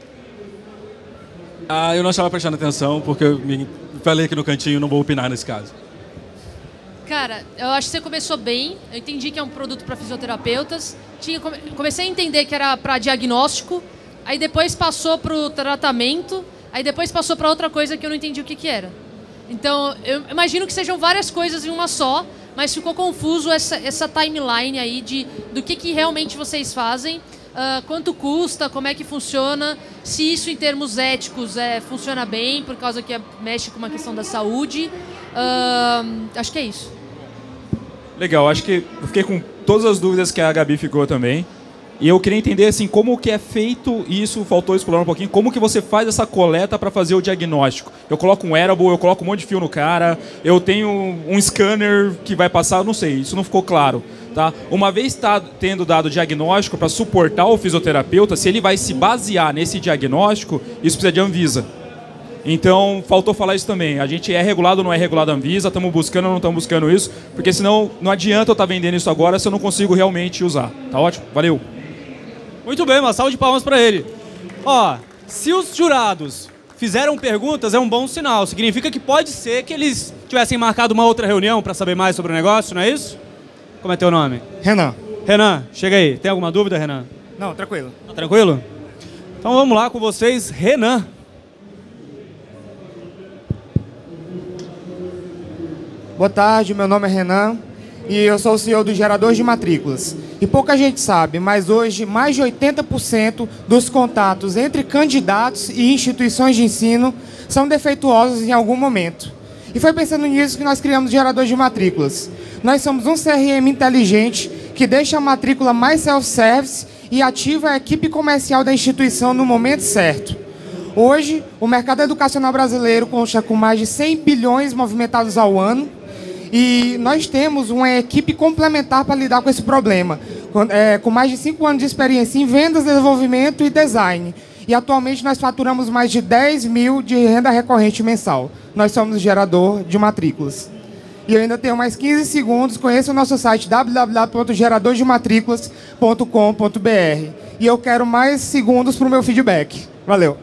Eu não estava prestando atenção porque eu me falei aqui no cantinho, não vou opinar nesse caso. Cara, eu acho que você começou bem. Eu entendi que é um produto para fisioterapeutas. Comecei a entender que era para diagnóstico. Aí depois passou para o tratamento. Aí depois passou para outra coisa que eu não entendi o que era. Então, eu imagino que sejam várias coisas em uma só. Mas ficou confuso essa timeline aí do que realmente vocês fazem. Quanto custa, como é que funciona. Se isso em termos éticos funciona bem, por causa que mexe com uma questão da saúde. Acho que é isso. Legal, acho que eu fiquei com todas as dúvidas que a Gabi ficou também. E eu queria entender assim, como que é feito isso, faltou explorar um pouquinho, como que você faz essa coleta para fazer o diagnóstico? Eu coloco um wearable, eu coloco um monte de fio no cara, eu tenho um scanner que vai passar, não sei, isso não ficou claro. Tá? Uma vez tendo dado o diagnóstico para suportar o fisioterapeuta, se ele vai se basear nesse diagnóstico, isso precisa de Anvisa. Então, faltou falar isso também. A gente é regulado ou não é regulado a Anvisa, estamos buscando ou não estamos buscando isso, porque senão não adianta eu estar vendendo isso agora se eu não consigo realmente usar. Tá ótimo? Valeu. Muito bem, uma salva de palmas para ele. Ó, se os jurados fizeram perguntas, é um bom sinal. Significa que pode ser que eles tivessem marcado uma outra reunião para saber mais sobre o negócio, não é isso? Como é teu nome? Renan. Renan, chega aí. Tem alguma dúvida, Renan? Não, tranquilo. Tranquilo? Então vamos lá com vocês, Renan. Boa tarde, meu nome é Renan e eu sou o CEO do Gerador de Matrículas. E pouca gente sabe, mas hoje mais de 80% dos contatos entre candidatos e instituições de ensino são defeituosos em algum momento. E foi pensando nisso que nós criamos o Gerador de Matrículas. Nós somos um CRM inteligente que deixa a matrícula mais self-service e ativa a equipe comercial da instituição no momento certo. Hoje, o mercado educacional brasileiro consta com mais de 100 bilhões movimentados ao ano e nós temos uma equipe complementar para lidar com esse problema, com mais de 5 anos de experiência em vendas, desenvolvimento e design. E atualmente nós faturamos mais de 10 mil de renda recorrente mensal. Nós somos o Gerador de Matrículas. E eu ainda tenho mais 15 segundos. Conheça o nosso site www.geradordematriclas.com.br. E eu quero mais segundos para o meu feedback. Valeu.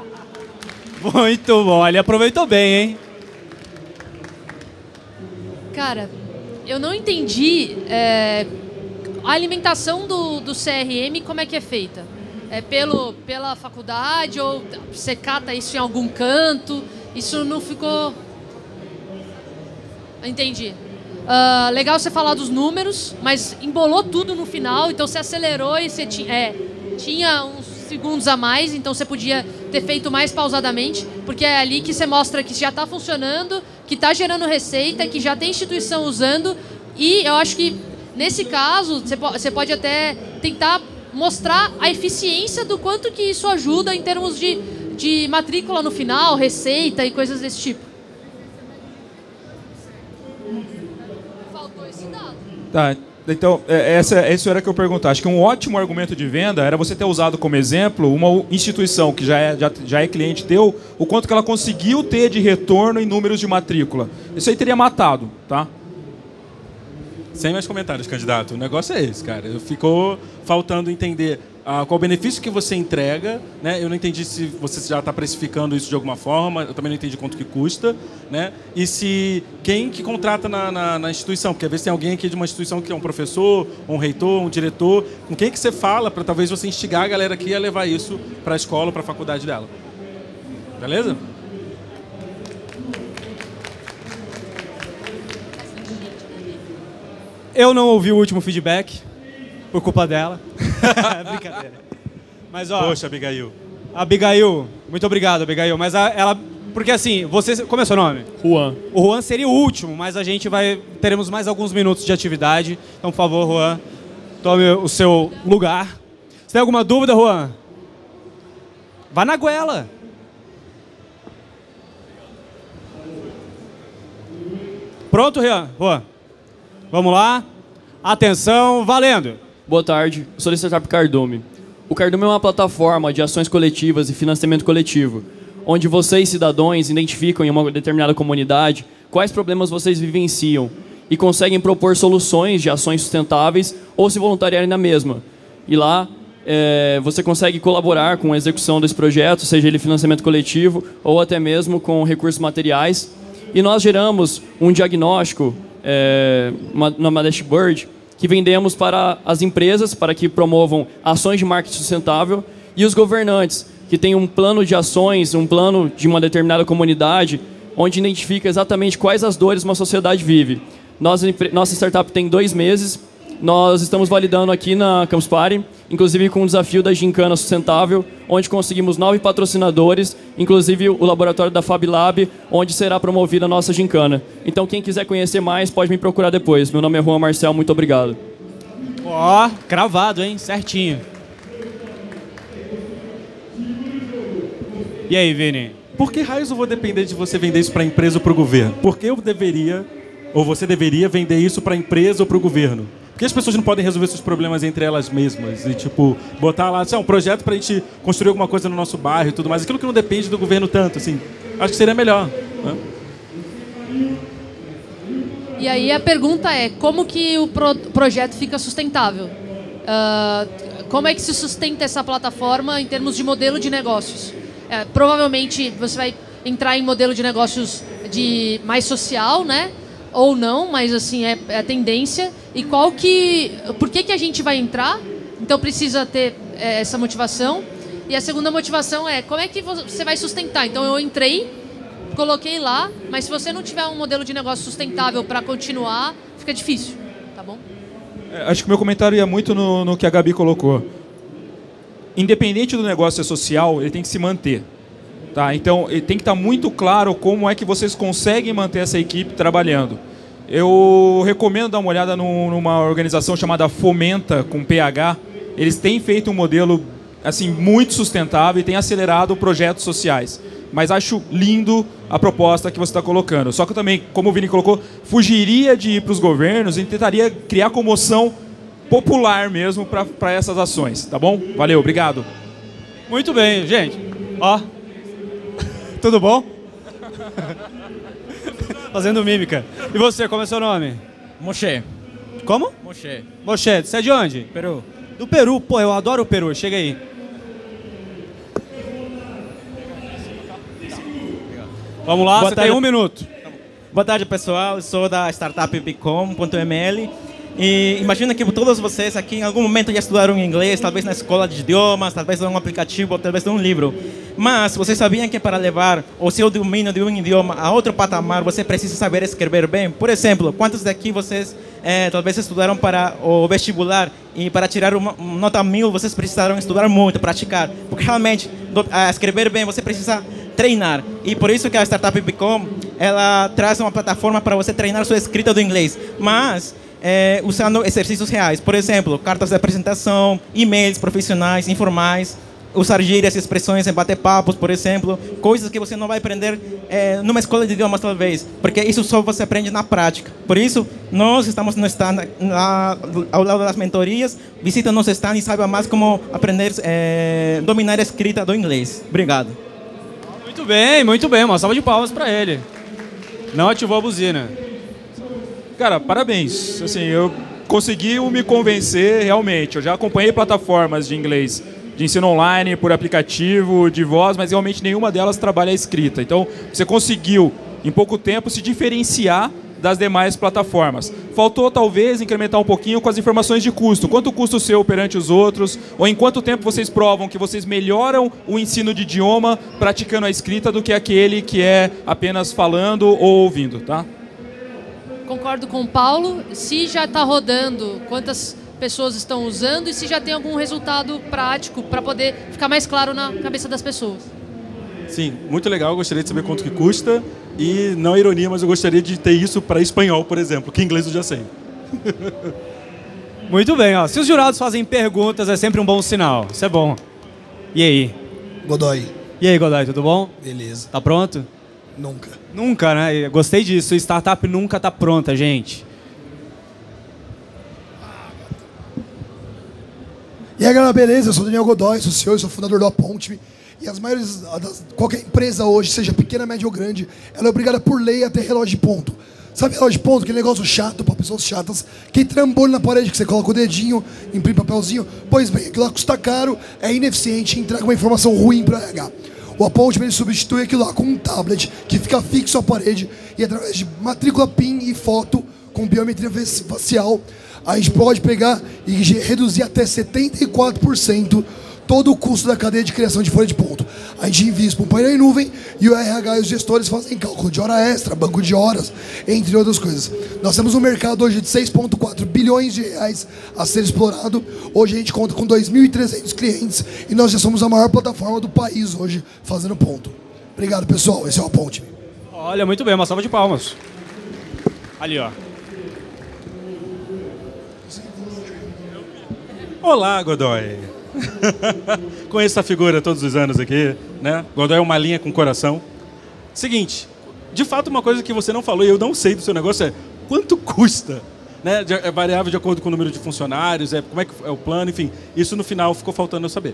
Muito bom. Ele aproveitou bem, hein? Cara, eu não entendi a alimentação do CRM, como é que é feita? É pela faculdade ou você cata isso em algum canto? Isso não ficou... Entendi. Legal você falar dos números, mas embolou tudo no final, então você acelerou e você tinha uns segundos a mais, então você podia ter feito mais pausadamente, porque é ali que você mostra que já está funcionando, que está gerando receita, que já tem instituição usando, e eu acho que nesse caso você pode até tentar mostrar a eficiência do quanto que isso ajuda em termos de matrícula no final, receita e coisas desse tipo. Tá, então, essa era que eu perguntar. Acho que um ótimo argumento de venda era você ter usado como exemplo uma instituição que já é cliente teu, o quanto que ela conseguiu ter de retorno em números de matrícula. Isso aí teria matado, tá? Sem mais comentários, candidato. O negócio é esse, cara. Ficou faltando entender qual o benefício que você entrega, né? Eu não entendi se você já está precificando isso de alguma forma, eu também não entendi quanto que custa, né? E se quem que contrata na instituição, porque às vezes tem alguém aqui de uma instituição que é um professor, um reitor, um diretor, com quem que você fala para talvez você instigar a galera aqui a levar isso para a escola, para a faculdade dela. Beleza? Eu não ouvi o último feedback, por culpa dela. Brincadeira. Mas, ó, poxa, Abigail. Abigail, muito obrigado, Abigail. Mas ela... Porque assim, você... Como é seu nome? Juan. O Juan seria o último, mas a gente teremos mais alguns minutos de atividade. Então, por favor, Juan, tome o seu lugar. Você tem alguma dúvida, Juan? Vá na goela. Pronto, Juan? Vamos lá. Atenção, valendo. Boa tarde, eu sou da startup Cardume. O Cardume é uma plataforma de ações coletivas e financiamento coletivo, onde vocês, cidadãos, identificam em uma determinada comunidade quais problemas vocês vivenciam e conseguem propor soluções de ações sustentáveis ou se voluntariarem na mesma. E lá você consegue colaborar com a execução desse projeto, seja ele financiamento coletivo ou até mesmo com recursos materiais. E nós geramos um diagnóstico numa dashboard que vendemos para as empresas para que promovam ações de marketing sustentável e os governantes que têm um plano de ações, um plano de uma determinada comunidade onde identifica exatamente quais as dores uma sociedade vive. Nossa startup tem 2 meses, nós estamos validando aqui na Campus Party, inclusive com o desafio da Gincana Sustentável, onde conseguimos 9 patrocinadores, inclusive o laboratório da Fab Lab, onde será promovida a nossa Gincana. Então, quem quiser conhecer mais, pode me procurar depois. Meu nome é Juan Marcel, muito obrigado. Ó, cravado, hein? Certinho. E aí, Vini? Por que raios eu vou depender de você vender isso para a empresa ou para o governo? Por que eu deveria, ou você deveria vender isso para a empresa ou para o governo? Por que as pessoas não podem resolver seus problemas entre elas mesmas? E, tipo, botar lá, um projeto para a gente construir alguma coisa no nosso bairro e tudo mais. Aquilo que não depende do governo tanto, assim. Acho que seria melhor. Né? E aí a pergunta é, como que o projeto fica sustentável? Como é que se sustenta essa plataforma em termos de modelo de negócios? Provavelmente você vai entrar em modelo de negócios mais social, né? Ou não, mas assim, é a tendência. E por que a gente vai entrar? Então precisa ter essa motivação. E a segunda motivação é, como é que você vai sustentar? Então eu entrei, coloquei lá, mas se você não tiver um modelo de negócio sustentável para continuar, fica difícil, tá bom? Acho que o meu comentário ia muito no que a Gabi colocou. Independente do negócio ser social, ele tem que se manter. Tá? Então, tem que estar muito claro como é que vocês conseguem manter essa equipe trabalhando. Eu recomendo dar uma olhada numa organização chamada Fomenta, com PH. Eles têm feito um modelo assim, muito sustentável e têm acelerado projetos sociais. Mas acho lindo a proposta que você está colocando. Só que eu também, como o Vini colocou, fugiria de ir para os governos e tentaria criar comoção popular mesmo para essas ações. Tá bom? Valeu, obrigado. Muito bem, gente. Ó. Tudo bom? Fazendo mímica. E você, como é seu nome? Moshe. Como? Moshe. Moshe, você é de onde? Peru. Do Peru? Pô, eu adoro o Peru. Chega aí. Vamos lá, você tem 1 minuto. Boa tarde, pessoal. Eu sou da startup Bicom.ml. E imagina que todos vocês aqui em algum momento já estudaram inglês, talvez na escola de idiomas, talvez em um aplicativo, talvez em um livro. Mas vocês sabiam que para levar o seu domínio de um idioma a outro patamar, você precisa saber escrever bem? Por exemplo, quantos daqui vocês talvez estudaram para o vestibular e para tirar uma nota 1000 vocês precisaram estudar muito, praticar? Porque realmente, escrever bem você precisa treinar. E por isso que a startup Bicom, ela traz uma plataforma para você treinar sua escrita do inglês. Mas usando exercícios reais. Por exemplo, cartas de apresentação, e-mails profissionais, informais. usar gírias, expressões em bater-papos, por exemplo, coisas que você não vai aprender numa escola de idiomas, talvez, porque isso só você aprende na prática. Por isso, nós estamos no stand, ao lado das mentorias, visita nosso stand e saiba mais como aprender, dominar a escrita do inglês. Obrigado. Muito bem, uma salva de palmas para ele. Não ativou a buzina. Cara, parabéns. Assim, eu consegui me convencer realmente. Eu já acompanhei plataformas de inglês de ensino online, por aplicativo, de voz, mas realmente nenhuma delas trabalha a escrita. Então, você conseguiu, em pouco tempo, se diferenciar das demais plataformas. Faltou, talvez, incrementar um pouquinho com as informações de custo. Quanto custa o seu perante os outros? Ou em quanto tempo vocês provam que vocês melhoram o ensino de idioma praticando a escrita do que aquele que é apenas falando ou ouvindo, tá? Concordo com o Paulo. Se já está rodando, quantas pessoas estão usando e se já tem algum resultado prático para poder ficar mais claro na cabeça das pessoas. Sim, muito legal. Eu gostaria de saber quanto que custa. E, não é ironia, mas eu gostaria de ter isso para espanhol, por exemplo, que em inglês eu já sei. Muito bem, ó. Se os jurados fazem perguntas, é sempre um bom sinal. Isso é bom. E aí? Godoy. E aí, Godoy, tudo bom? Beleza. Tá pronto? Nunca. Nunca, né? Eu gostei disso. Startup nunca tá pronta, gente. E aí, galera, beleza? Eu sou o Daniel Godoy, sou CEO e sou fundador do Aponte. E as maiores, qualquer empresa hoje, seja pequena, média ou grande, ela é obrigada por lei a ter relógio de ponto. Sabe relógio de ponto? Aquele negócio chato para pessoas chatas, que trambolho na parede, que você coloca o dedinho, imprime papelzinho. Pois bem, aquilo lá custa caro, é ineficiente e entrega uma informação ruim para RH. O Aponte ele substitui aquilo lá com um tablet que fica fixo à parede e através de matrícula PIN e foto com biometria facial, a gente pode pegar e reduzir até 74% todo o custo da cadeia de criação de folha de ponto. A gente envia isso para um painel em nuvem e o RH e os gestores fazem cálculo de hora extra, banco de horas, entre outras coisas. Nós temos um mercado hoje de 6,4 bilhões de reais a ser explorado. Hoje a gente conta com 2.300 clientes e nós já somos a maior plataforma do país hoje fazendo ponto. Obrigado, pessoal. Esse é o Aponte. Olha, muito bem. Uma salva de palmas. Ali, ó. Olá, Godoy. Conheço essa figura todos os anos aqui, né? Godoy é uma linha com coração. Seguinte, de fato uma coisa que você não falou e eu não sei do seu negócio é quanto custa, né? É variável de acordo com o número de funcionários, como é que é o plano, enfim. Isso no final ficou faltando eu saber.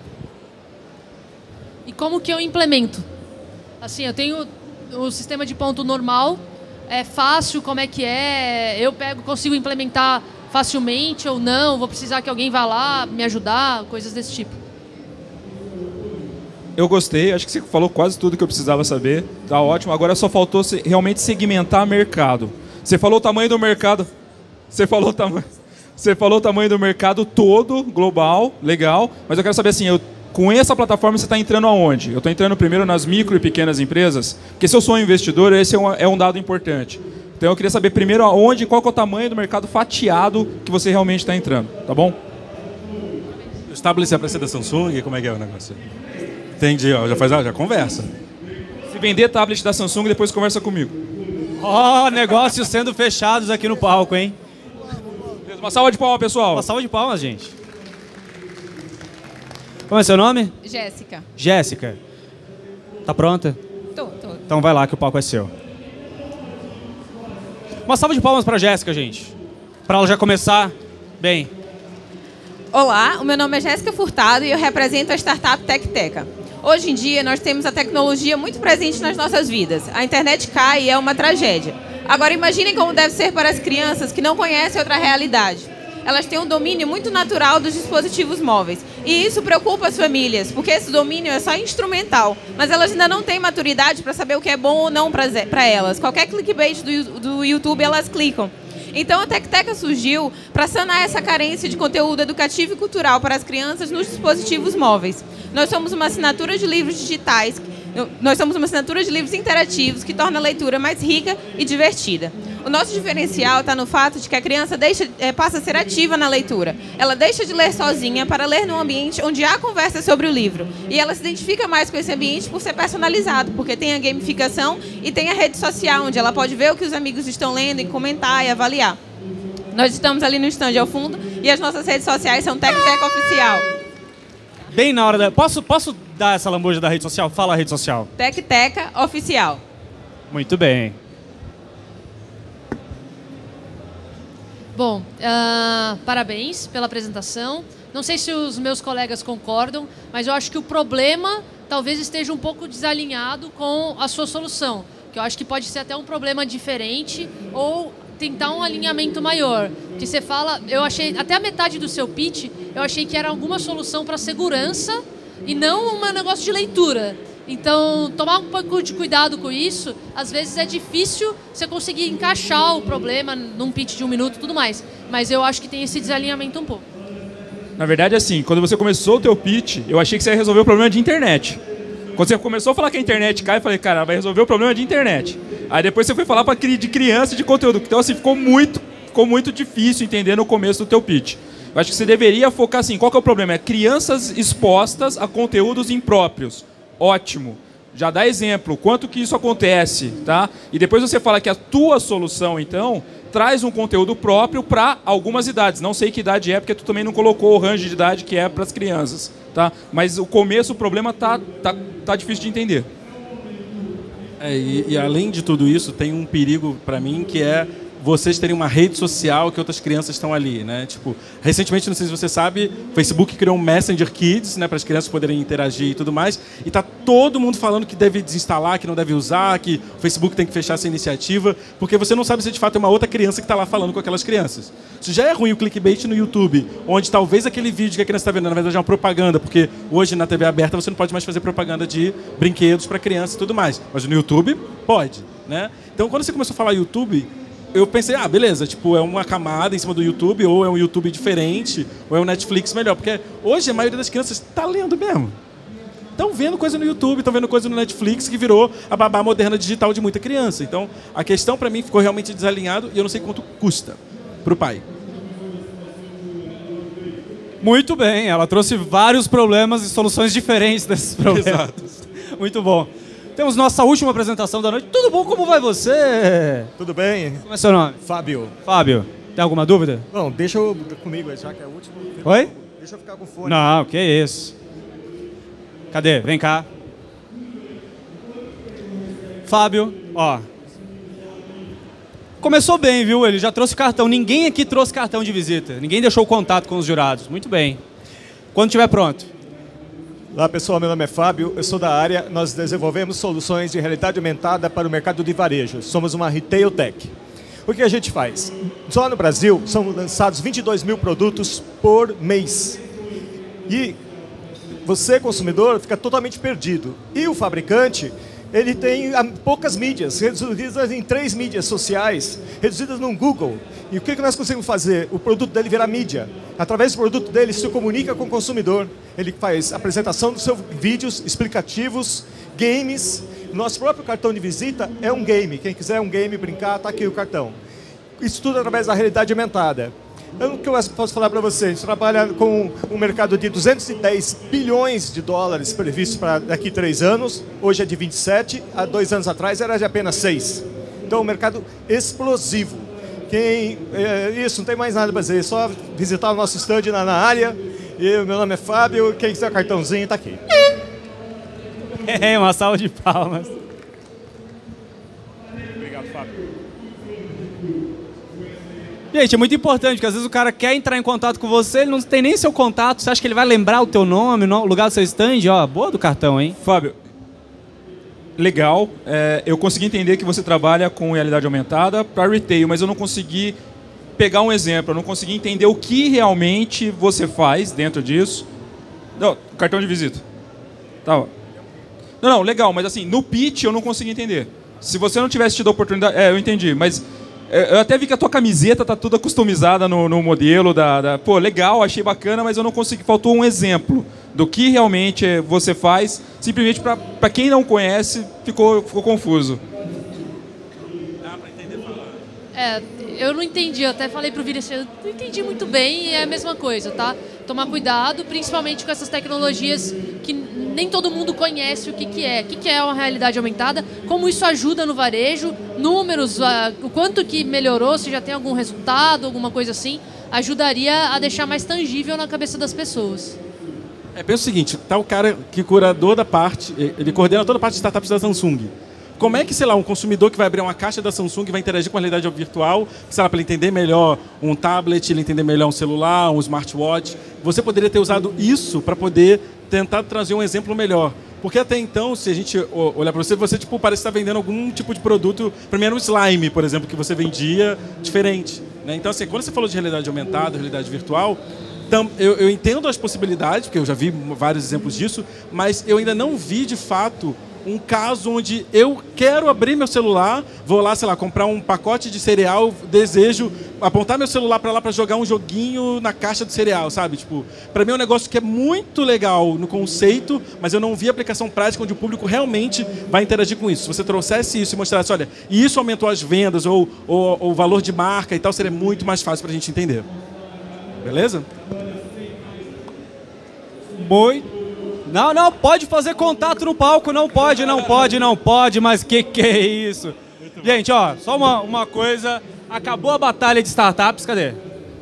E como que eu implemento? Assim, eu tenho o sistema de ponto normal, é fácil, como é que é? Eu consigo implementar facilmente ou não? Vou precisar que alguém vá lá me ajudar? Coisas desse tipo. Eu gostei, acho que você falou quase tudo que eu precisava saber. Tá ótimo. Agora só faltou realmente segmentar mercado. Você falou o tamanho do mercado. Você falou o tamanho do mercado todo, global, legal. Mas eu quero saber assim, com essa plataforma você está entrando aonde? Eu estou entrando primeiro nas micro e pequenas empresas, porque se eu sou um investidor, esse é um dado importante. Então eu queria saber primeiro aonde, qual que é o tamanho do mercado fatiado que você realmente está entrando, tá bom? Estabelecer a preço da Samsung, como é que é o negócio? Entendi, ó, já conversa. Se vender tablet da Samsung, depois conversa comigo. Ó, negócios sendo fechados aqui no palco, hein? Uma salva de palmas, pessoal. Uma salva de palmas, gente. Como é seu nome? Jéssica. Jéssica. Tá pronta? Tô. Então vai lá que o palco é seu. Uma salva de palmas para Jéssica, gente. Para ela já começar bem. Olá, o meu nome é Jéssica Furtado e eu represento a startup TecTeca. Hoje em dia, nós temos a tecnologia muito presente nas nossas vidas. A internet cai e é uma tragédia. Agora, imaginem como deve ser para as crianças que não conhecem outra realidade. Elas têm um domínio muito natural dos dispositivos móveis. E isso preocupa as famílias, porque esse domínio é só instrumental. Mas elas ainda não têm maturidade para saber o que é bom ou não para elas. Qualquer clickbait do YouTube, elas clicam. Então, a TecTeca surgiu para sanar essa carência de conteúdo educativo e cultural para as crianças nos dispositivos móveis. Nós somos uma assinatura de livros digitais, nós somos uma assinatura de livros interativos que torna a leitura mais rica e divertida. O nosso diferencial está no fato de que a criança passa a ser ativa na leitura. Ela deixa de ler sozinha para ler num ambiente onde há conversa sobre o livro. E ela se identifica mais com esse ambiente por ser personalizado, porque tem a gamificação e tem a rede social, onde ela pode ver o que os amigos estão lendo e comentar e avaliar. Nós estamos ali no stand ao fundo e as nossas redes sociais são TecTeca Oficial. Bem na hora da... Posso dar essa lambuja da rede social? Fala a rede social. Tecteca Oficial. Muito bem. Bom, parabéns pela apresentação. Não sei se os meus colegas concordam, mas eu acho que o problema talvez esteja um pouco desalinhado com a sua solução. Que eu acho que pode ser até um problema diferente ou tentar um alinhamento maior. Que você fala, eu achei, até a metade do seu pitch, eu achei que era alguma solução para segurança e não um negócio de leitura. Então, tomar um pouco de cuidado com isso. Às vezes é difícil você conseguir encaixar o problema num pitch de 1 minuto e tudo mais. Mas eu acho que tem esse desalinhamento um pouco. Na verdade, assim, quando você começou o teu pitch, eu achei que você ia resolver o problema de internet. Quando você começou a falar que a internet cai, eu falei, cara, vai resolver o problema de internet. Aí depois você foi falar de criança e de conteúdo. Então, assim, ficou muito difícil entender no começo do teu pitch. Eu acho que você deveria focar assim, qual que é o problema? É crianças expostas a conteúdos impróprios. Ótimo. Já dá exemplo, quanto que isso acontece, tá? E depois você fala que a tua solução, então, traz um conteúdo próprio para algumas idades. Não sei que idade é, porque tu também não colocou o range de idade que é para as crianças, tá? Mas o começo, o problema tá difícil de entender. E além de tudo isso, tem um perigo para mim, que é vocês terem uma rede social que outras crianças estão ali, né? Tipo, recentemente, não sei se você sabe, o Facebook criou um Messenger Kids, né, para as crianças poderem interagir e tudo mais, e tá todo mundo falando que deve desinstalar, que não deve usar, que o Facebook tem que fechar essa iniciativa, porque você não sabe se de fato é uma outra criança que está lá falando com aquelas crianças. Isso já é ruim o clickbait no YouTube, onde talvez aquele vídeo que a criança está vendo, na verdade é uma propaganda, porque hoje na TV aberta você não pode mais fazer propaganda de brinquedos para criança e tudo mais, mas no YouTube pode, né? Então, quando você começou a falar YouTube, eu pensei, beleza, tipo, é uma camada em cima do YouTube, ou é um YouTube diferente, ou é um Netflix melhor. Porque hoje a maioria das crianças está lendo mesmo. Estão vendo coisa no YouTube, estão vendo coisa no Netflix, que virou a babá moderna digital de muita criança. Então, a questão para mim ficou realmente desalinhado e eu não sei quanto custa para o pai. Muito bem, ela trouxe vários problemas e soluções diferentes desses problemas. Exato. Muito bom. Temos nossa última apresentação da noite. Tudo bom? Como vai você? Tudo bem. Como é seu nome? Fábio. Fábio. Tem alguma dúvida? Não, deixa eu comigo, já que é o último. Oi? Deixa eu ficar com o fone. Não, que isso. Cadê? Vem cá. Fábio, ó. Começou bem, viu? Ele já trouxe cartão. Ninguém aqui trouxe cartão de visita. Ninguém deixou contato com os jurados. Muito bem. Quando estiver pronto. Olá pessoal, meu nome é Fábio, eu sou da área, nós desenvolvemos soluções de realidade aumentada para o mercado de varejo. Somos uma Retail Tech. O que a gente faz? Só no Brasil são lançados 22 mil produtos por mês. E você, consumidor, fica totalmente perdido. E o fabricante, ele tem poucas mídias, reduzidas em 3 mídias sociais, reduzidas no Google. E o que nós conseguimos fazer? O produto dele virar mídia. Através do produto dele, se comunica com o consumidor. Ele faz apresentação dos seus vídeos explicativos, games. Nosso próprio cartão de visita é um game. Quem quiser um game, brincar, está aqui o cartão. Isso tudo através da realidade aumentada. Então, o que eu posso falar para vocês? A gente trabalha com um mercado de 210 bilhões de dólares previsto para daqui 3 anos. Hoje é de 27, há 2 anos atrás era de apenas 6. Então, um mercado explosivo. Isso, não tem mais nada para dizer, é só visitar o nosso stand na área. Meu nome é Fábio, quem quiser cartãozinho está aqui. Uma salva de palmas. Obrigado, Fábio. Gente, é muito importante, porque às vezes o cara quer entrar em contato com você, ele não tem nem seu contato, você acha que ele vai lembrar o teu nome, o lugar do seu stand? Ó, boa do cartão, hein? Fábio, legal. Eu consegui entender que você trabalha com realidade aumentada para retail, mas eu não consegui pegar um exemplo, eu não consegui entender o que realmente você faz dentro disso. Não, cartão de visita. Tá. Não, legal, mas assim, no pitch eu não consegui entender. Se você não tivesse tido a oportunidade... eu entendi, mas eu até vi que a tua camiseta tá toda customizada no modelo Pô, legal, achei bacana, mas eu não consegui... Faltou um exemplo do que realmente você faz. Simplesmente para quem não conhece, ficou confuso. Eu não entendi, eu até falei pro Vini assim, eu não entendi muito bem, e é a mesma coisa, tá? Tomar cuidado, principalmente com essas tecnologias que nem todo mundo conhece o que é. O que é uma realidade aumentada, como isso ajuda no varejo, números, o quanto que melhorou, se já tem algum resultado, alguma coisa assim, ajudaria a deixar mais tangível na cabeça das pessoas. Pensa o seguinte, tá o cara que curador da parte, ele coordena toda a parte de startups da Samsung. Como é que, sei lá, um consumidor que vai abrir uma caixa da Samsung vai interagir com a realidade virtual, sei lá, para ele entender melhor um tablet, ele entender melhor um celular, um smartwatch? Você poderia ter usado isso para poder tentar trazer um exemplo melhor. Porque até então, se a gente olhar para você tipo, parece estar vendendo algum tipo de produto, primeiro um slime, por exemplo, que você vendia diferente. Né? Então, assim, quando você falou de realidade aumentada, realidade virtual, eu entendo as possibilidades, porque eu já vi vários exemplos disso, mas eu ainda não vi, de fato, um caso onde eu quero abrir meu celular, vou lá, sei lá, comprar um pacote de cereal, desejo apontar meu celular para lá para jogar um joguinho na caixa do cereal, sabe? Tipo, para mim é um negócio que é muito legal no conceito, mas eu não vi aplicação prática onde o público realmente vai interagir com isso. Se você trouxesse isso e mostrasse, olha, e isso aumentou as vendas ou o valor de marca e tal, seria muito mais fácil para a gente entender. Beleza? Não, pode fazer contato no palco, não pode, mas que é isso? Gente, ó, só uma coisa, acabou a batalha de startups, cadê?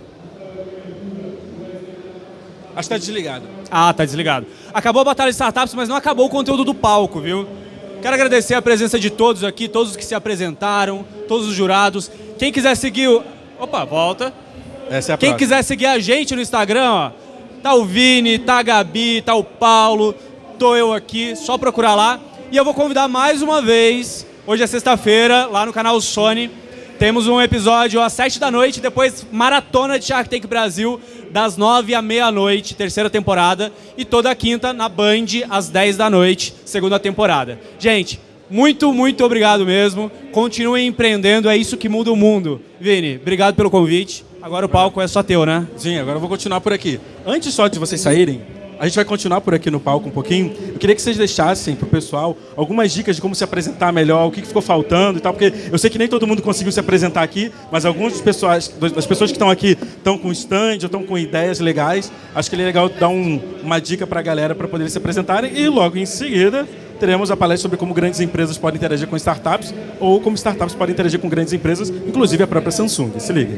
Acho que tá desligado. Ah, tá desligado. Acabou a batalha de startups, mas não acabou o conteúdo do palco, viu? Quero agradecer a presença de todos aqui, todos os que se apresentaram, todos os jurados. Quem quiser seguir o... Opa, volta. Essa é a Quem próxima. quiser seguir a gente no Instagram, ó, tá o Vini, tá a Gabi, tá o Paulo, tô eu aqui, só procurar lá. E eu vou convidar mais uma vez, hoje é sexta-feira, lá no canal Sony, temos um episódio às 7 da noite, depois maratona de Shark Tank Brasil, das 9 à meia-noite, terceira temporada, e toda quinta na Band, às 10 da noite, segunda temporada. Gente, muito, muito obrigado mesmo, continuem empreendendo, é isso que muda o mundo. Vini, obrigado pelo convite. Agora o palco é só teu, né? Sim, agora eu vou continuar por aqui. Antes só de vocês saírem, a gente vai continuar por aqui no palco um pouquinho. Eu queria que vocês deixassem pro pessoal algumas dicas de como se apresentar melhor, o que ficou faltando e tal, porque eu sei que nem todo mundo conseguiu se apresentar aqui, mas algumas das pessoas que estão aqui estão com stand ou estão com ideias legais. Acho que é legal dar uma dica para a galera para poder se apresentarem e logo em seguida teremos a palestra sobre como grandes empresas podem interagir com startups ou como startups podem interagir com grandes empresas, inclusive a própria Samsung. Se liga.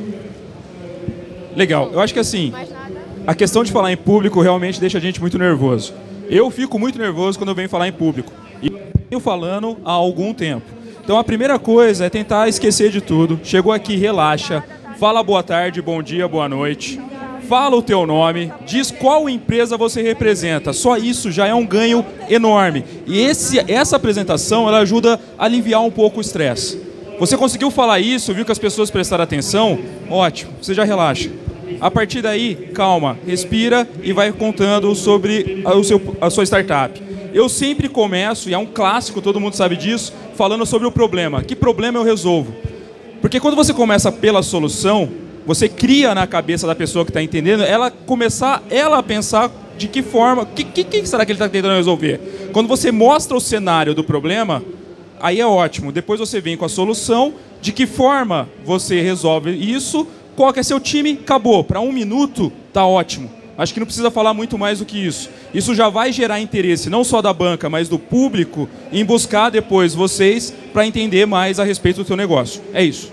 Legal. Eu acho que assim, a questão de falar em público realmente deixa a gente muito nervoso. Eu fico muito nervoso quando eu venho falar em público. E venho falando há algum tempo. Então a primeira coisa é tentar esquecer de tudo. Chegou aqui, relaxa. Fala boa tarde, bom dia, boa noite. Fala o teu nome. Diz qual empresa você representa. Só isso já é um ganho enorme. E essa apresentação ela ajuda a aliviar um pouco o estresse. Você conseguiu falar isso, viu que as pessoas prestaram atenção? Ótimo, você já relaxa. A partir daí, calma, respira e vai contando sobre a sua startup. Eu sempre começo, e é um clássico, todo mundo sabe disso, falando sobre o problema. Que problema eu resolvo? Porque quando você começa pela solução, você cria na cabeça da pessoa que está entendendo, ela a pensar de que forma, que será que ele está tentando resolver? Quando você mostra o cenário do problema, aí é ótimo. Depois você vem com a solução, de que forma você resolve isso, qual que é seu time, acabou. Para 1 minuto, tá ótimo. Acho que não precisa falar muito mais do que isso. Isso já vai gerar interesse, não só da banca, mas do público, em buscar depois vocês para entender mais a respeito do seu negócio. É isso.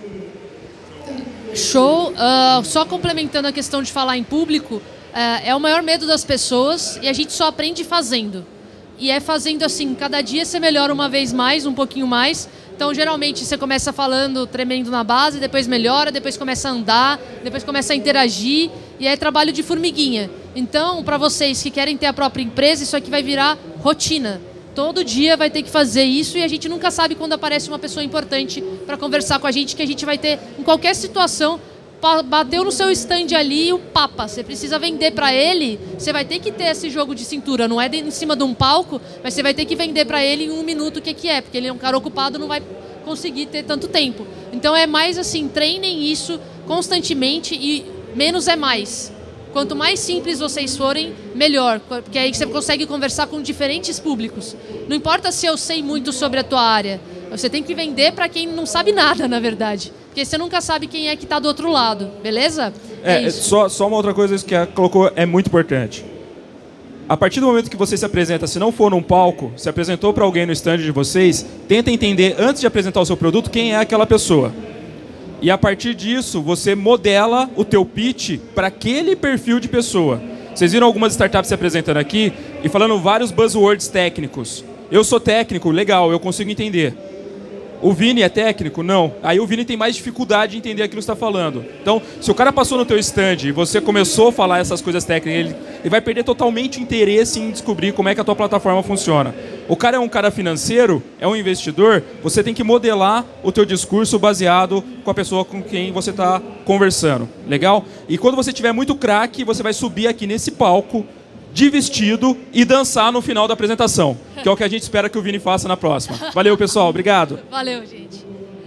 Show. Só complementando a questão de falar em público, é o maior medo das pessoas e a gente só aprende fazendo. E é fazendo assim, cada dia você melhora uma vez mais, um pouquinho mais. Então, geralmente, você começa falando, tremendo na base, depois melhora, depois começa a andar, depois começa a interagir, e é trabalho de formiguinha. Então, para vocês que querem ter a própria empresa, isso aqui vai virar rotina. Todo dia vai ter que fazer isso e a gente nunca sabe quando aparece uma pessoa importante para conversar com a gente, que a gente vai ter em qualquer situação. Bateu no seu stand ali o papa, você precisa vender para ele, você vai ter que ter esse jogo de cintura, não é em cima de um palco, mas você vai ter que vender para ele em 1 minuto o que é, porque ele é um cara ocupado, não vai conseguir ter tanto tempo. Então é mais assim, treinem isso constantemente e menos é mais. Quanto mais simples vocês forem, melhor, porque aí você consegue conversar com diferentes públicos. Não importa se eu sei muito sobre a tua área, você tem que vender para quem não sabe nada, na verdade. Porque você nunca sabe quem é que está do outro lado, beleza? Só uma outra coisa que ela colocou é muito importante. A partir do momento que você se apresenta, se não for num palco, se apresentou para alguém no stand de vocês, tenta entender, antes de apresentar o seu produto, quem é aquela pessoa. E a partir disso, você modela o teu pitch para aquele perfil de pessoa. Vocês viram algumas startups se apresentando aqui e falando vários buzzwords técnicos. Eu sou técnico, legal, eu consigo entender. O Vini é técnico? Não. Aí o Vini tem mais dificuldade de entender aquilo que você está falando. Então, se o cara passou no teu stand e você começou a falar essas coisas técnicas, ele vai perder totalmente o interesse em descobrir como é que a tua plataforma funciona. O cara é um cara financeiro, é um investidor, você tem que modelar o teu discurso baseado com a pessoa com quem você está conversando. Legal? E quando você tiver muito craque, você vai subir aqui nesse palco de vestido e dançar no final da apresentação, que é o que a gente espera que o Vini faça na próxima. Valeu, pessoal. Obrigado. Valeu, gente.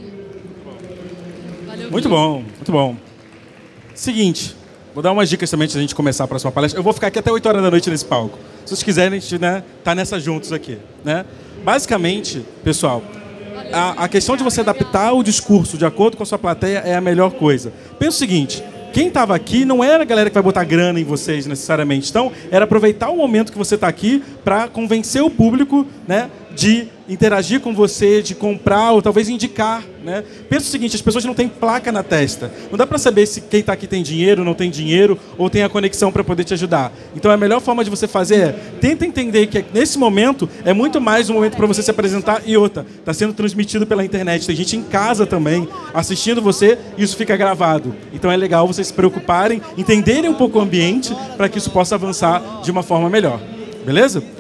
Valeu, Muito bom, muito bom. Seguinte, vou dar umas dicas também antes da gente começar a próxima palestra. Eu vou ficar aqui até 8 horas da noite nesse palco. Se vocês quiserem, a gente tá nessa juntos aqui. Né? Basicamente, pessoal, a questão de você adaptar o discurso de acordo com a sua plateia é a melhor coisa. Pensa o seguinte, quem estava aqui não era a galera que vai botar grana em vocês necessariamente. Então, era aproveitar o momento que você está aqui para convencer o público, né, de interagir com você, de comprar ou talvez indicar. Né? Pensa o seguinte, as pessoas não têm placa na testa. Não dá para saber se quem está aqui tem dinheiro, não tem dinheiro ou tem a conexão para poder te ajudar. Então, a melhor forma de você fazer é tenta entender que nesse momento é muito mais um momento para você se apresentar e outra. Está sendo transmitido pela internet. Tem gente em casa também assistindo você e isso fica gravado. Então, é legal vocês se preocuparem, entenderem um pouco o ambiente para que isso possa avançar de uma forma melhor. Beleza?